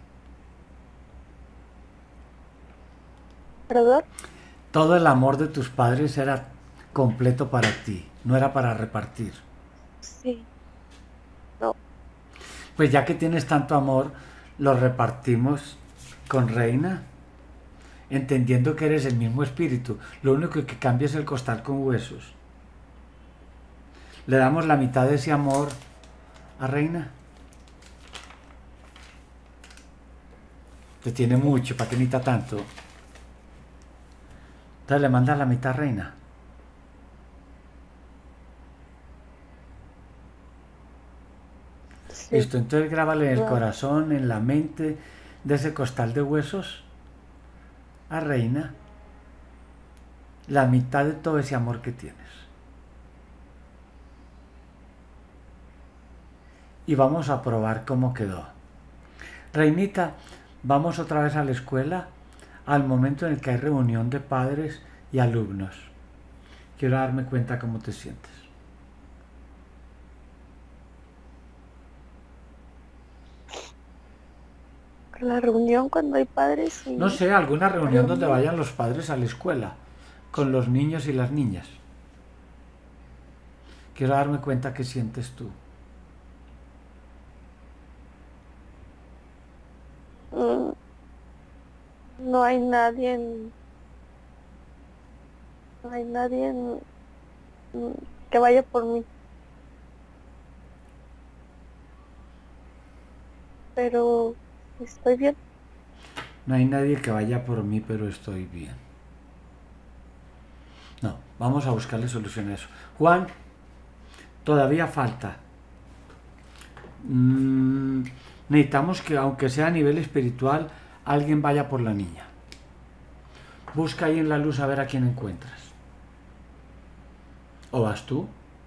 ¿Perdón? Todo el amor de tus padres era completo para ti, no era para repartir. Sí, no, Pues ya que tienes tanto amor, lo repartimos con Reina, entendiendo que eres el mismo espíritu. Lo único que cambia es el costal con huesos. Le damos la mitad de ese amor a Reina. Te tiene mucho, ¿para qué necesita tanto? Entonces le mandas la mitad a Reina. sí, Listo, entonces grábale en el no, corazón, en la mente de ese costal de huesos a Reina la mitad de todo ese amor que tienes. Y vamos a probar cómo quedó. Reinita, vamos otra vez a la escuela al momento en el que hay reunión de padres y alumnos. Quiero darme cuenta cómo te sientes. la reunión cuando hay padres No y sé, alguna reunión donde alumnos, vayan los padres a la escuela con los niños y las niñas. Quiero darme cuenta qué sientes tú. mm, no hay nadie, no hay nadie mm, que vaya por mí, pero estoy bien. No hay nadie que vaya por mí, pero estoy bien. No, vamos a buscarle solución a eso. Juan, todavía falta. Mm, necesitamos que, aunque sea a nivel espiritual, alguien vaya por la niña. Busca ahí en la luz a ver a quién encuentras. ¿O vas tú?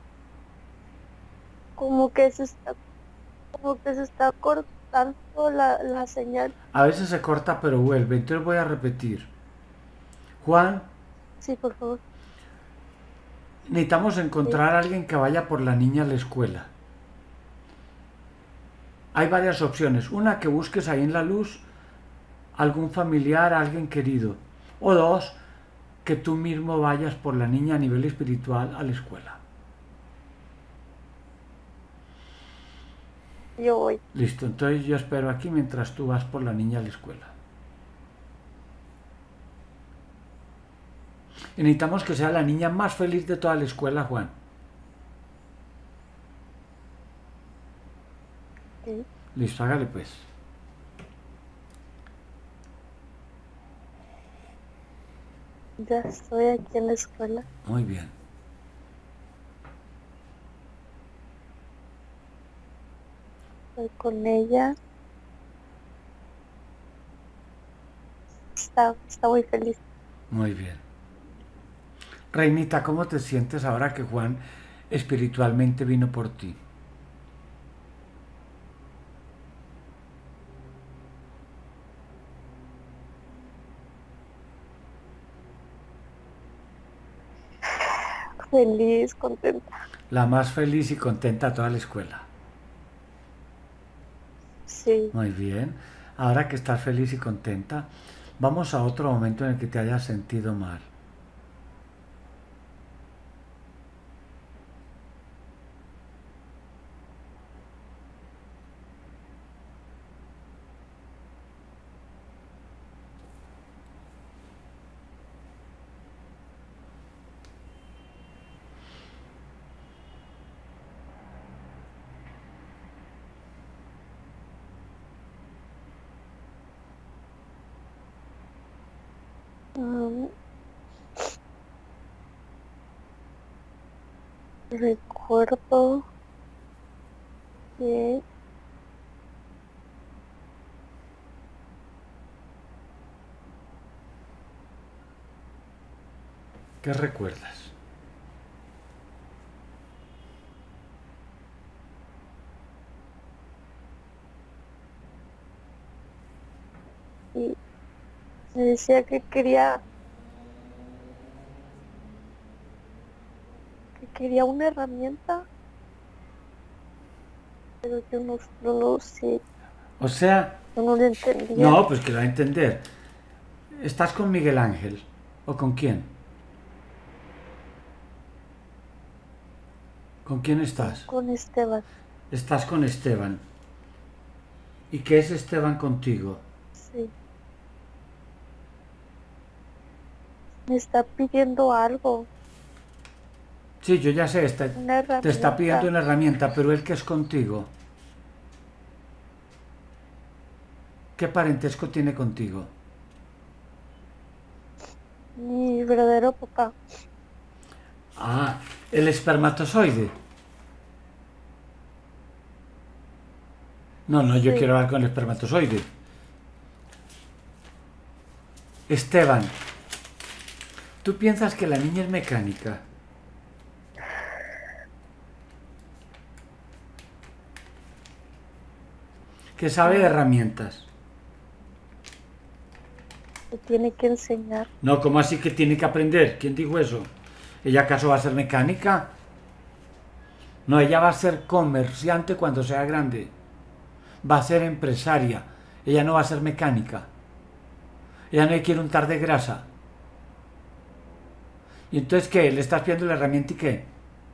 Como que se está, como que se está cortando la señal. A veces se corta pero vuelve. Entonces voy a repetir. Juan, Sí, por favor. necesitamos Sí, encontrar a alguien que vaya por la niña a la escuela. Hay varias opciones. Una, que busques ahí en la luz algún familiar, alguien querido. O dos, que tú mismo vayas por la niña a nivel espiritual a la escuela. yo voy. Listo, entonces yo espero aquí mientras tú vas por la niña a la escuela. Y necesitamos que sea la niña más feliz de toda la escuela, Juan. Sí, Listo, hágale pues. ya estoy aquí en la escuela. Muy bien. Estoy con ella. Está muy feliz. Muy bien. Reinita, ¿cómo te sientes ahora que Juan espiritualmente vino por ti? Feliz, contenta. La más feliz y contenta de toda la escuela. Sí. Muy bien. Ahora que estás feliz y contenta, vamos a otro momento en el que te hayas sentido mal. Mm, recuerdo que ¿Qué recuerdas? y me decía que quería una herramienta, pero yo no sé, O sea, yo no lo entendía. no, pues que lo va a entender. ¿Estás con Miguel Ángel? ¿O con quién? ¿Con quién estás? Con Esteban. Estás con Esteban. ¿Y qué es Esteban contigo? Sí. Me está pidiendo algo, Sí, yo ya sé, una te está pidiendo herramienta. una herramienta, pero él que es contigo. ¿Qué parentesco tiene contigo? Mi verdadero papá. Ah, el espermatozoide. No, no, yo Sí. quiero hablar con el espermatozoide. Esteban, ¿tú piensas que la niña es mecánica? ¿Que sabe de herramientas? Me tiene que enseñar. No, ¿cómo así que tiene que aprender? ¿Quién dijo eso? ¿Ella acaso va a ser mecánica? No, ella va a ser comerciante cuando sea grande. Va a ser empresaria. Ella no va a ser mecánica. Ella no quiere untar de grasa. ¿Y entonces qué? ¿Le estás pidiendo la herramienta y qué?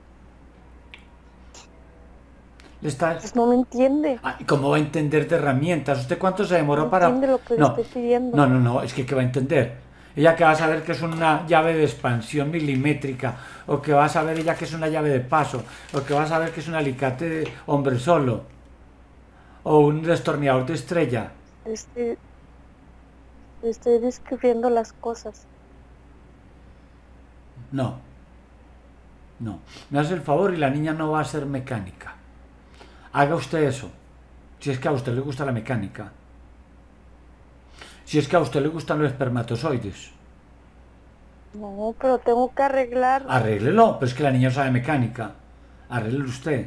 ¿Le estás...? Pues no me entiende. Ah, ¿cómo va a entender de herramientas? ¿Usted cuánto se demoró No para...? entiende lo que le No, estoy pidiendo. no, es que ¿qué va a entender? Ella que va a saber que es una llave de expansión milimétrica, o que va a saber ella que es una llave de paso, o que va a saber que es un alicate de hombre solo, o un destornillador de estrella. Estoy, estoy describiendo las cosas. No, no. Me hace el favor y la niña no va a ser mecánica. Haga usted eso. Si es que a usted le gusta la mecánica. Si es que a usted le gustan los espermatozoides. No, pero tengo que arreglar. Arréglelo, pero es que la niña no sabe mecánica. Arréglelo usted.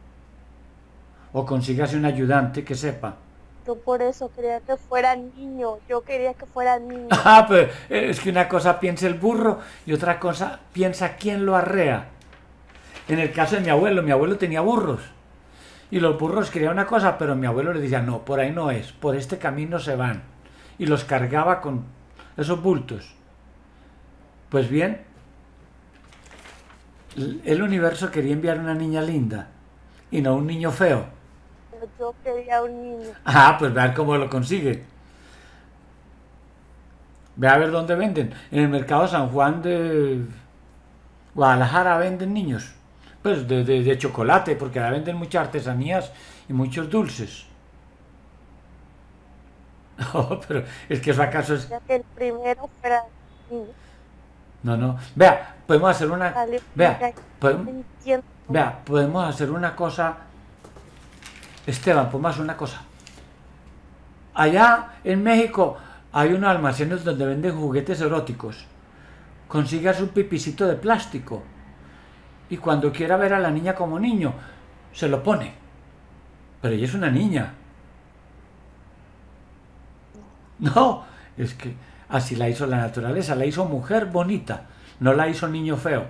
O consígase un ayudante que sepa. Yo por eso quería que fuera niño. Yo quería que fuera niño. Ah, pero es que una cosa piensa el burro y otra cosa piensa quién lo arrea. En el caso de mi abuelo tenía burros. Y los burros querían una cosa, pero mi abuelo le decía, no, por ahí no es, por este camino se van. Y los cargaba con esos bultos. Pues bien, el universo quería enviar una niña linda y no un niño feo. Pero yo quería un niño. Ah, pues vean cómo lo consigue. Ve a ver dónde venden. En el mercado San Juan de Guadalajara venden niños. Pues de chocolate, porque ahora venden muchas artesanías y muchos dulces. No, pero es que eso acaso es... Ya que el primero fuera niño. No. Vea, podemos hacer una... Vale, Vea, ya podemos... entiendo. Vea, podemos hacer una cosa. Esteban, podemos hacer una cosa. Allá en México hay unos almacenes donde venden juguetes eróticos. consigas un pipicito de plástico y cuando quiera ver a la niña como niño, se lo pone. Pero ella es una niña. No, es que así la hizo la naturaleza, la hizo mujer bonita, no la hizo niño feo.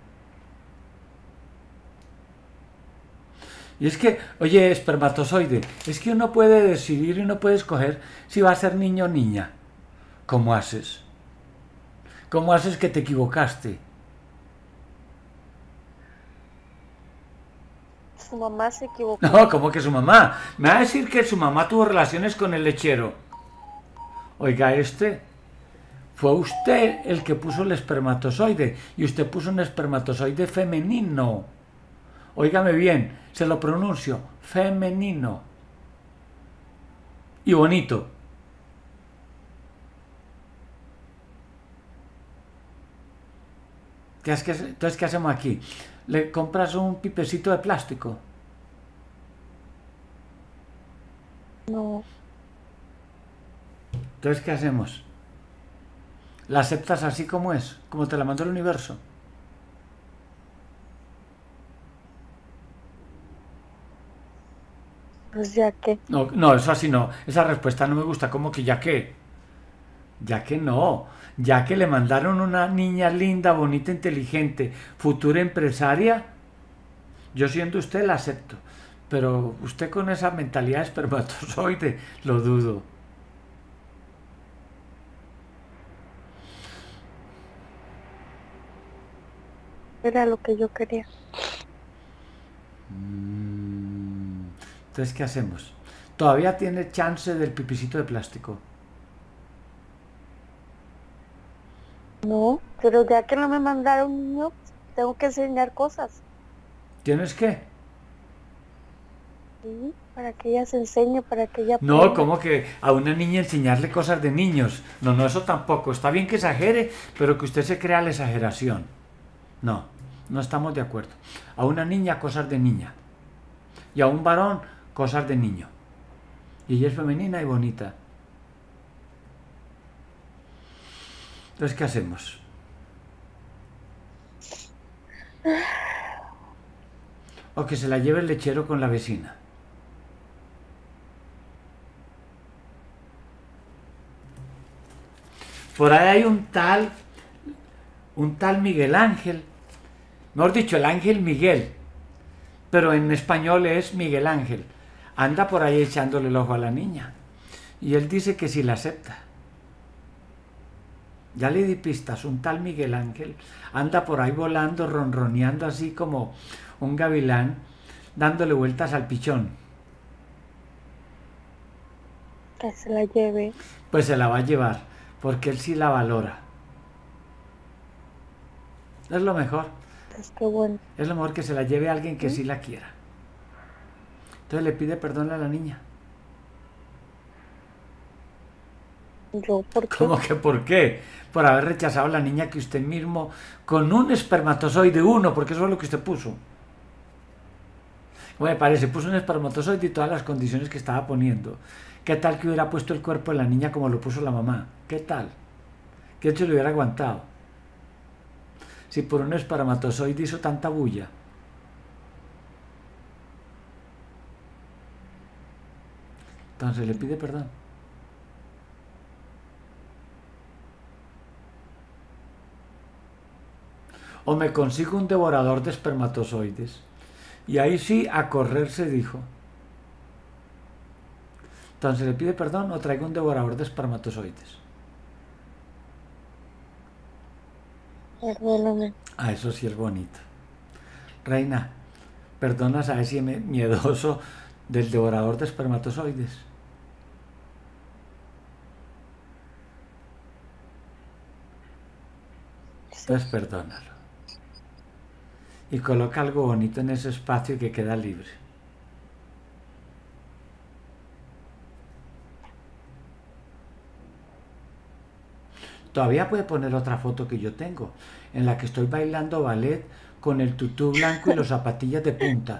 Y es que, oye, espermatozoide, es que uno puede decidir y uno puede escoger si va a ser niño o niña. ¿Cómo haces? ¿Cómo haces que te equivocaste? Su mamá se equivocó. No, ¿cómo que su mamá? Me va a decir que su mamá tuvo relaciones con el lechero. Oiga, fue usted el que puso el espermatozoide y usted puso un espermatozoide femenino. Óigame bien, se lo pronuncio, femenino. Y bonito. Entonces, ¿qué hacemos aquí? ¿Le compras un pipecito de plástico? No, Entonces, ¿qué hacemos? ¿La aceptas así como es? Como te la mandó el universo. pues ya que. No, no, eso así no. Esa respuesta no me gusta. ¿Cómo que ya qué? Ya que no. Ya que le mandaron una niña linda, bonita, inteligente, futura empresaria, yo siendo usted la acepto. Pero usted con esa mentalidad de espermatozoide, lo dudo. Era lo que yo quería. Entonces, ¿qué hacemos? Todavía tiene chance del pipicito de plástico. No, pero ya que no me mandaron niño, tengo que enseñar cosas. ¿Tienes qué? Sí, para que ella se enseñe, para que ella No, aprenda. como que a una niña enseñarle cosas de niños. No, no, eso tampoco. Está bien que exagere, pero que usted se crea la exageración. No, no estamos de acuerdo. A una niña cosas de niña. Y a un varón cosas de niño. Y ella es femenina y bonita. Entonces, ¿qué hacemos? O que se la lleve el lechero con la vecina. Por ahí hay un tal Miguel Ángel, mejor dicho, el Ángel Miguel, pero en español es Miguel Ángel. Anda por ahí echándole el ojo a la niña. Y él dice que si la acepta. Ya le di pistas, un tal Miguel Ángel anda por ahí volando, ronroneando así como un gavilán, dándole vueltas al pichón. Que se la lleve. Pues se la va a llevar, porque él sí la valora. Es lo mejor. Pues qué bueno. Es lo mejor que se la lleve a alguien que sí la quiera. Entonces le pide perdón a la niña. Yo, ¿por qué? ¿Cómo que por qué? Por haber rechazado a la niña que usted mismo, con un espermatozoide, uno, porque eso es lo que usted puso. Bueno, parece, puso un espermatozoide y todas las condiciones que estaba poniendo. ¿Qué tal que hubiera puesto el cuerpo de la niña como lo puso la mamá? ¿Qué tal? ¿Qué se lo hubiera aguantado? Si por un espermatozoide hizo tanta bulla. Entonces le pide perdón. O me consigo un devorador de espermatozoides. Y ahí sí, a correr se dijo. Entonces le pide perdón o traigo un devorador de espermatozoides. Perdóname. Ah, eso sí es bonito. Reina, ¿perdonas a ese miedoso del devorador de espermatozoides? Entonces perdónalo. Y coloca algo bonito en ese espacio que queda libre. Todavía puede poner otra foto que yo tengo, en la que estoy bailando ballet con el tutú blanco y las zapatillas de punta.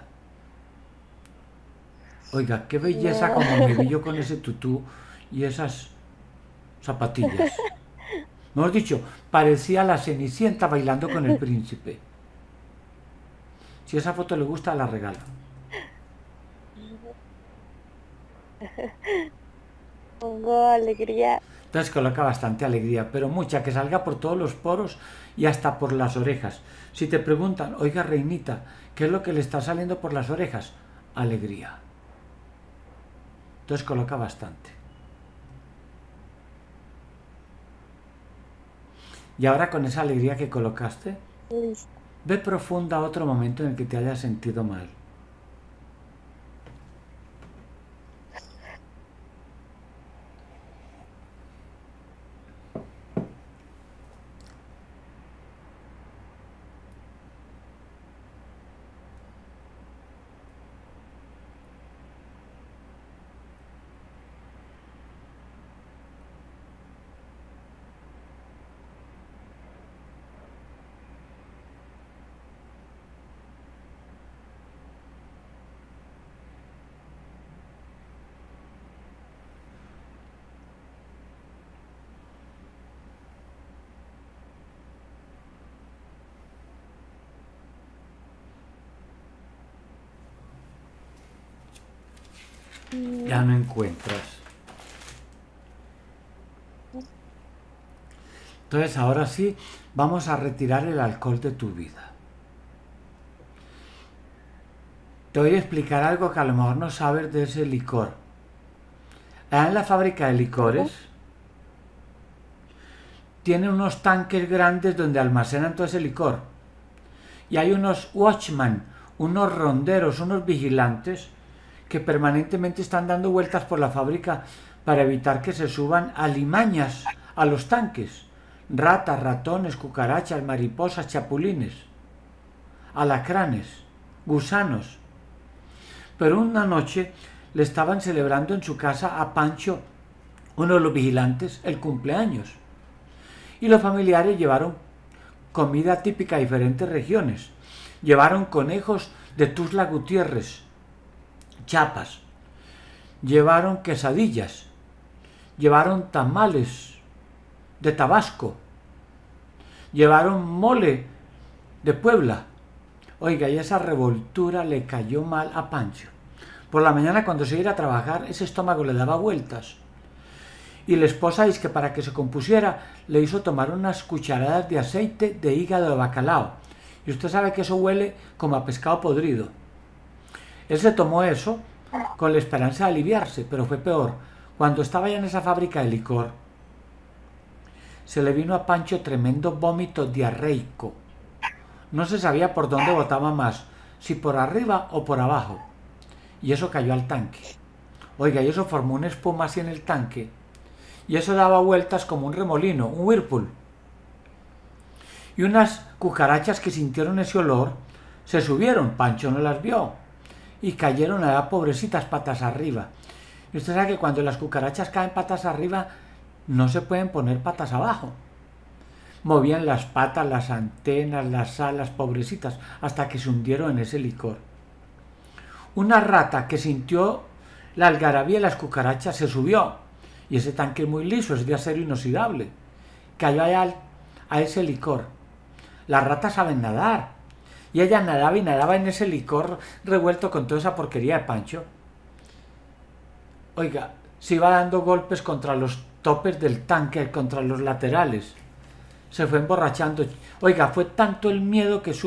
Oiga, qué belleza como me vi yo con ese tutú y esas zapatillas. Mejor dicho, parecía la Cenicienta bailando con el príncipe. Si esa foto le gusta, la regalo. Pongo alegría. Entonces coloca bastante alegría, pero mucha, que salga por todos los poros y hasta por las orejas. Si te preguntan, oiga reinita, ¿qué es lo que le está saliendo por las orejas? Alegría. Entonces coloca bastante. Y ahora con esa alegría que colocaste, Listo. ve profunda a otro momento en el que te hayas sentido mal. Ya no encuentras. Entonces ahora sí, vamos a retirar el alcohol de tu vida. Te voy a explicar algo que a lo mejor no sabes de ese licor. Allá en la fábrica de licores tienen unos tanques grandes donde almacenan todo ese licor. Y hay unos watchmen, unos ronderos, unos vigilantes que permanentemente están dando vueltas por la fábrica para evitar que se suban alimañas a los tanques. Ratas, ratones, cucarachas, mariposas, chapulines, alacranes, gusanos. Pero una noche le estaban celebrando en su casa a Pancho, uno de los vigilantes, el cumpleaños. Y los familiares llevaron comida típica de diferentes regiones. Llevaron conejos de Tuxtla Gutiérrez, Chiapas. Llevaron quesadillas. Llevaron tamales de Tabasco. Llevaron mole de Puebla. Oiga, y esa revoltura le cayó mal a Pancho. Por la mañana cuando se iba a trabajar, ese estómago le daba vueltas. Y la esposa dice que para que se compusiera, le hizo tomar unas cucharadas de aceite de hígado de bacalao. Y usted sabe que eso huele como a pescado podrido. Él se tomó eso con la esperanza de aliviarse, pero fue peor. Cuando estaba ya en esa fábrica de licor, se le vino a Pancho tremendo vómito diarreico. No se sabía por dónde botaba más, si por arriba o por abajo. Y eso cayó al tanque. Oiga, y eso formó una espuma así en el tanque. Y eso daba vueltas como un remolino, un whirlpool. Y unas cucarachas que sintieron ese olor se subieron, Pancho no las vio, y cayeron allá pobrecitas patas arriba. Y usted sabe que cuando las cucarachas caen patas arriba, no se pueden poner patas abajo. Movían las patas, las antenas, las alas, pobrecitas, hasta que se hundieron en ese licor. Una rata que sintió la algarabía de las cucarachas se subió, y ese tanque es muy liso, es de acero inoxidable. Cayó allá a ese licor. Las ratas saben nadar, y ella nadaba y nadaba en ese licor revuelto con toda esa porquería de Pancho. Oiga, se iba dando golpes contra los topes del tanque, contra los laterales. Se fue emborrachando. Oiga, fue tanto el miedo que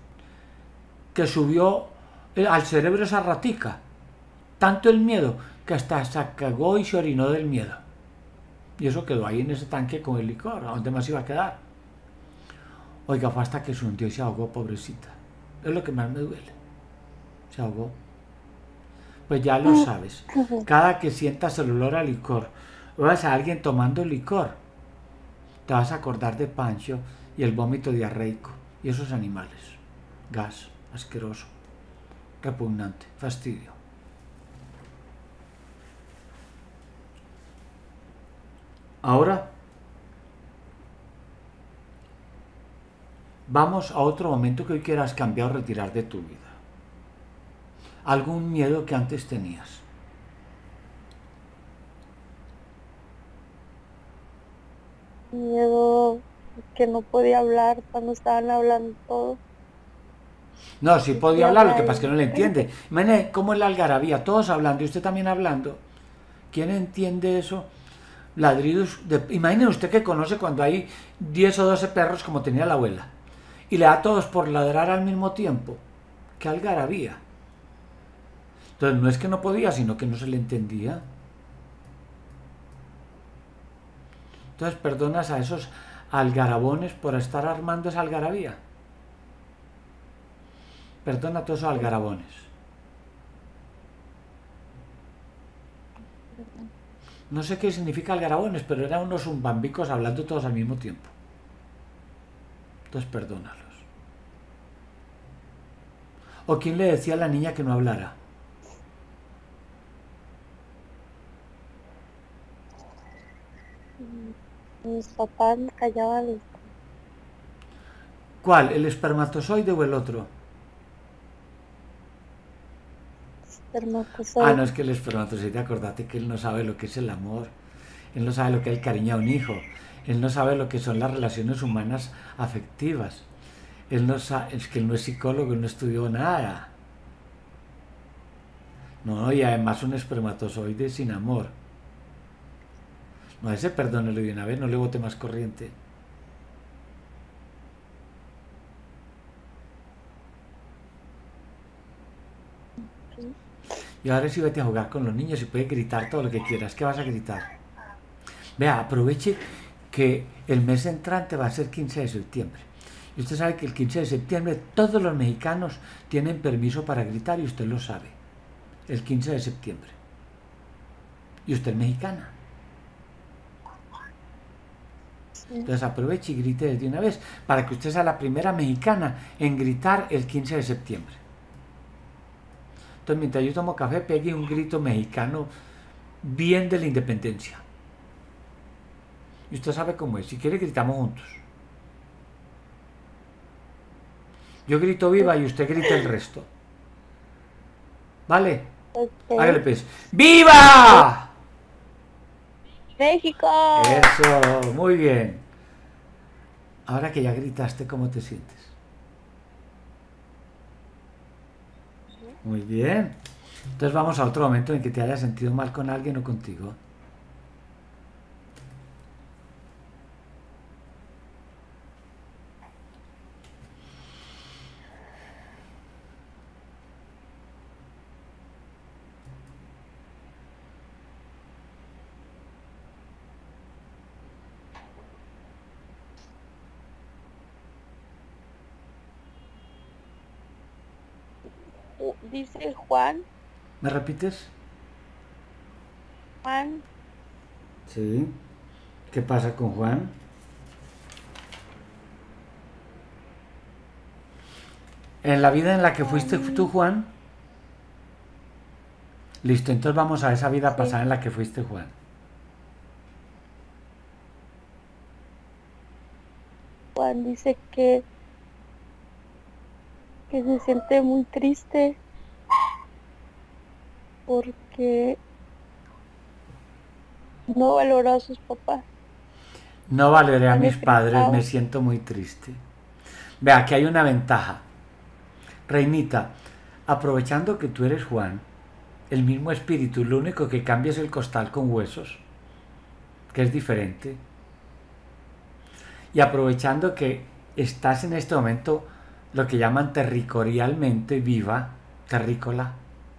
subió al cerebro esa ratica. Tanto el miedo que hasta se cagó y se orinó del miedo. Y eso quedó ahí en ese tanque con el licor. ¿A dónde más iba a quedar? Oiga, fue hasta que se hundió y se ahogó, pobrecita. Es lo que más me duele. Se ahogó. Pues ya lo sabes. Cada que sientas el olor a licor, o veas a alguien tomando licor, te vas a acordar de Pancho y el vómito diarreico y esos animales. Gas, asqueroso, repugnante, fastidio. Ahora vamos a otro momento que hoy quieras cambiar o retirar de tu vida. Algún miedo que antes tenías. Miedo que no podía hablar cuando estaban hablando todo. No, sí Y sí podía hablar, lo habla que pasa es él. que no le entiende. Imagínate cómo es la algarabía, todos hablando y usted también hablando. ¿Quién entiende eso? Ladridos. Imagine usted que conoce cuando hay 10 o 12 perros como tenía la abuela y le da a todos por ladrar al mismo tiempo. ¡Qué algarabía! Entonces no es que no podía, sino que no se le entendía. Entonces perdonas a esos algarabones por estar armando esa algarabía. Perdona a todos esos algarabones. No sé qué significa algarabones, pero eran unos zumbambicos hablando todos al mismo tiempo. Entonces perdónalos. ¿O quién le decía a la niña que no hablara? Mis papás me callaban los ¿Cuál? ¿El espermatozoide o el otro? Ah, no, espermatozoides. es que el espermatozoide, acordate que él no sabe lo que es el amor. Él no sabe lo que es el cariño a un hijo. Él no sabe lo que son las relaciones humanas afectivas. Él no sabe, es que él no es psicólogo, él no estudió nada. No, y además un espermatozoide sin amor. No, ese perdónelo de una vez, no le bote más corriente. Sí. Y ahora sí vete a jugar con los niños y puedes gritar todo lo que quieras. ¿Qué vas a gritar? Vea, aproveche que el mes entrante va a ser 15 de septiembre. Y usted sabe que el 15 de septiembre todos los mexicanos tienen permiso para gritar y usted lo sabe. El 15 de septiembre. Y usted es mexicana. Sí. Entonces aproveche y grite desde una vez para que usted sea la primera mexicana en gritar el 15 de septiembre. Entonces mientras yo tomo café, pegue un grito mexicano bien de la independencia. Y usted sabe cómo es. Si quiere, gritamos juntos. Yo grito viva y usted grita el resto. ¿Vale? Hágale Ok. pues. ¡Viva! México. Eso, muy bien. Ahora que ya gritaste, ¿cómo te sientes? Muy bien. Entonces vamos a otro momento en que te hayas sentido mal con alguien o contigo. Dice Juan, ¿Me repites? Juan, Sí. ¿Qué pasa con Juan? En la vida en la que fuiste tú, Juan, Juan. Listo, entonces vamos a esa vida sí, pasada en la que fuiste Juan. Juan dice que se siente muy triste porque no valoró a sus papás. No valeré a Juan mis es padres, me cristado. siento muy triste. Vea, aquí hay una ventaja. Reinita, aprovechando que tú eres Juan, el mismo espíritu, lo único que cambia es el costal con huesos, que es diferente. Y aprovechando que estás en este momento lo que llaman territorialmente viva, terrícola,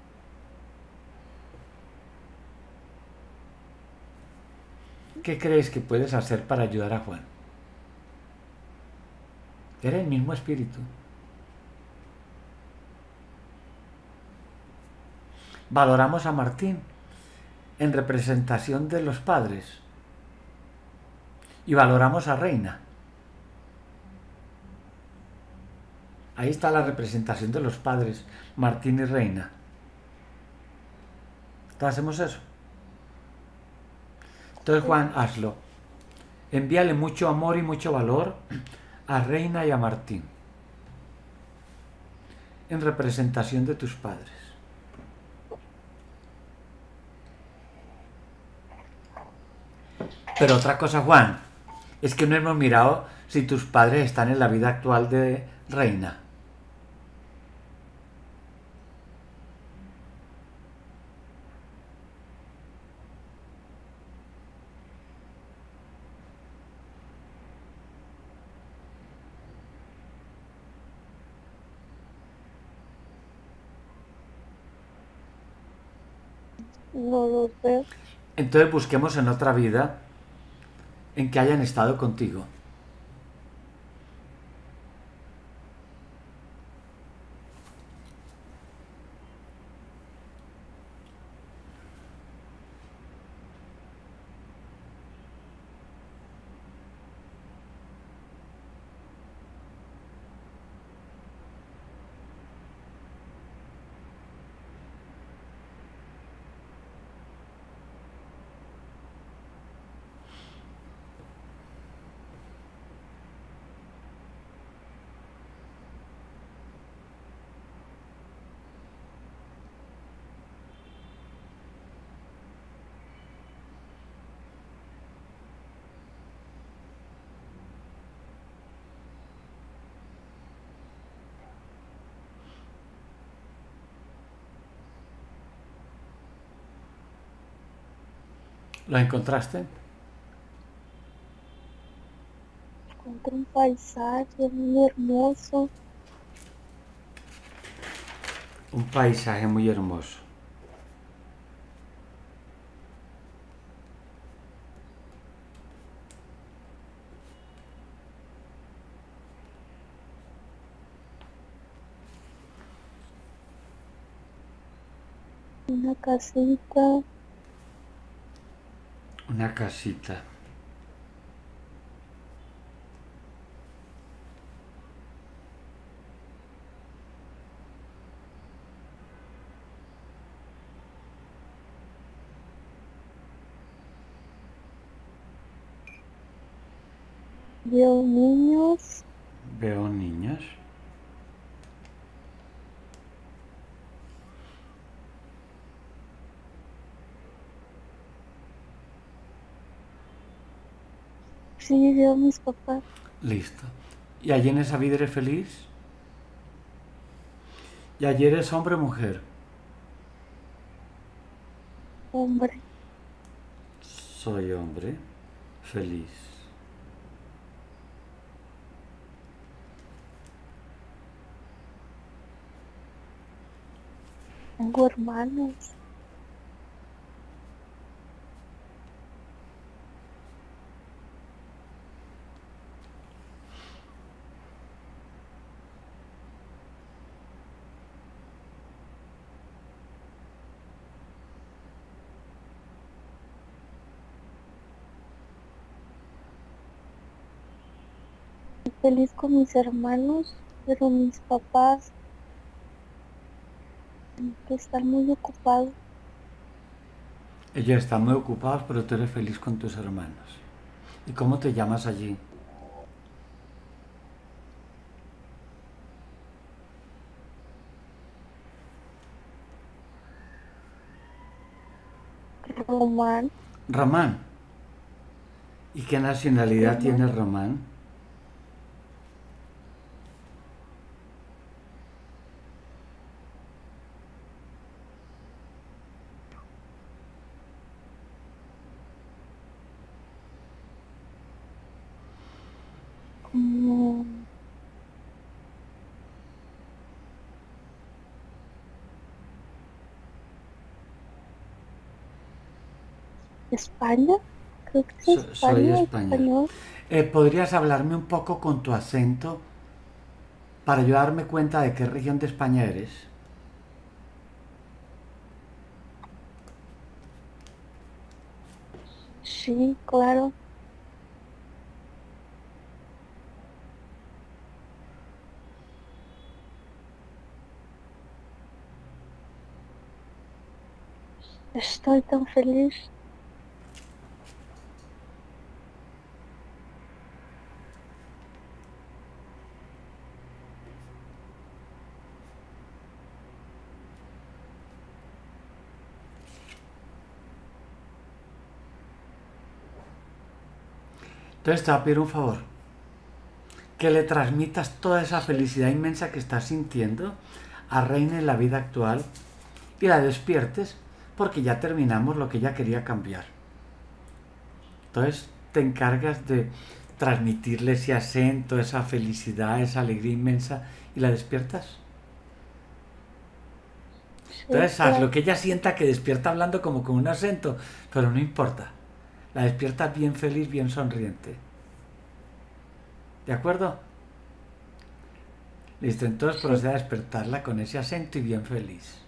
¿qué crees que puedes hacer para ayudar a Juan? Era el mismo espíritu. Valoramos a Martín en representación de los padres y valoramos a Reina. Ahí está la representación de los padres, Martín y Reina. Entonces hacemos eso. Entonces Juan, hazlo. Envíale mucho amor y mucho valor a Reina y a Martín en representación de tus padres. Pero otra cosa, Juan, es que no hemos mirado si tus padres están en la vida actual de Reina. No los veo. Entonces busquemos en otra vida en que hayan estado contigo. ¿Lo encontraste? Encuentro un paisaje muy hermoso. Un paisaje muy hermoso. Una casita. Una casita. Veo niños. Veo niños. Sí, veo a mis papás. Listo. ¿Y allí en esa vida eres feliz? ¿Y allí eres hombre o mujer? Hombre. Soy hombre. Feliz. Tengo hermanos. Feliz con mis hermanos, pero mis papás que están muy ocupados. Ellos están muy ocupados, pero tú eres feliz con tus hermanos. ¿Y cómo te llamas allí? Román. Román. ¿Y qué nacionalidad tiene Román. Román? Como España, creo que es Soy España, español. español. ¿Podrías hablarme un poco con tu acento para yo darme cuenta de qué región de España eres? Sí, claro. Estoy tan feliz. Entonces te voy a pedir un favor. que le transmitas toda esa felicidad inmensa que estás sintiendo a Reina en la vida actual y la despiertes porque ya terminamos lo que ella quería cambiar. Entonces te encargas de transmitirle ese acento, esa felicidad, esa alegría inmensa y la despiertas. Entonces Sí, haz lo claro. que ella sienta que despierta hablando como con un acento, pero no importa. La despiertas bien feliz, bien sonriente. ¿De acuerdo? Listo, entonces Sí. procede a despertarla con ese acento y bien feliz.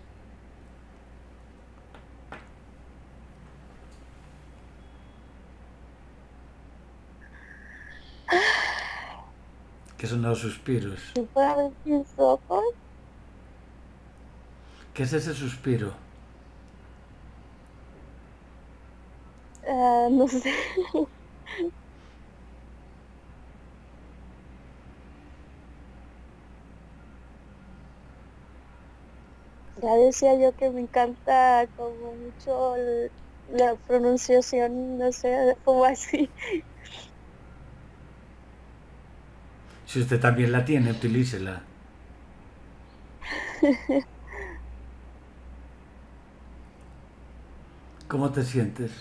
¿Qué son los suspiros? Si puedo abrir mis ojos, ¿Qué es ese suspiro? no sé. Ya decía yo que me encanta como mucho la pronunciación, no sé, como así. Si usted también la tiene, utilícela. ¿Cómo te sientes?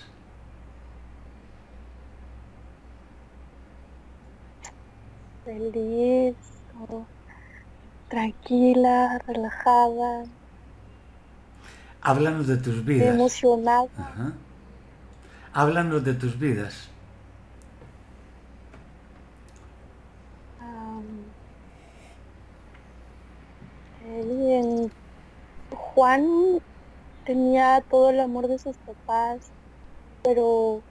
Feliz, como tranquila, relajada, Háblanos de tus vidas. emocionada. Ajá. Háblanos de tus vidas. Am, bien. Juan tenía todo el amor de sus papás, pero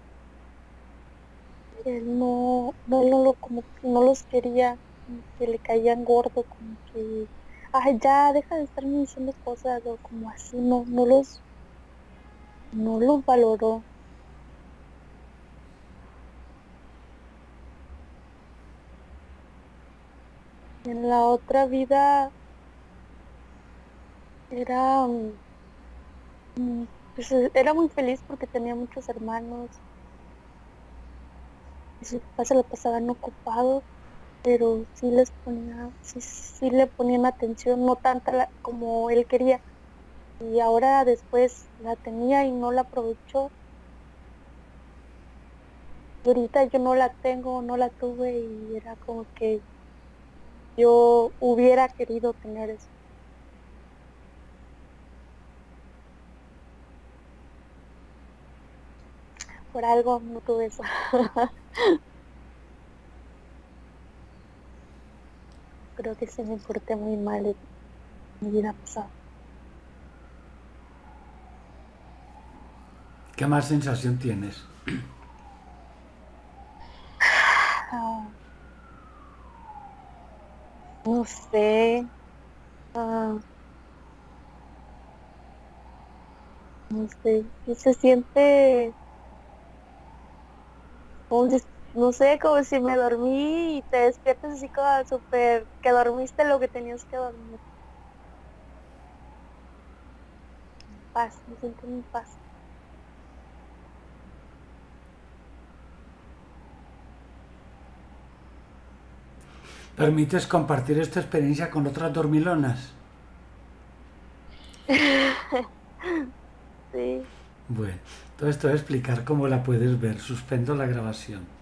él como que no los quería, como que le caían gordo, como que, ay, ya, deja de estarme diciendo cosas, o como así, no los valoró. En la otra vida era, pues, era muy feliz porque tenía muchos hermanos y sus papás se la pasaban ocupados, pero sí le ponían atención, no tanta como él quería. Y ahora después la tenía y no la aprovechó. Y ahorita yo no la tengo, no la tuve y era como que yo hubiera querido tener eso. Por algo no tuve eso. Creo que sí me porté muy mal en mi vida pasada. ¿Qué más sensación tienes? Ah, no sé, ah, no sé, sí se siente como si, no sé, como si me dormí y te despiertas así como súper, que dormiste lo que tenías que dormir. Paz, me siento en paz. ¿Permites compartir esta experiencia con otras dormilonas? Sí, Bueno, entonces te voy a explicar cómo la puedes ver. Suspendo la grabación.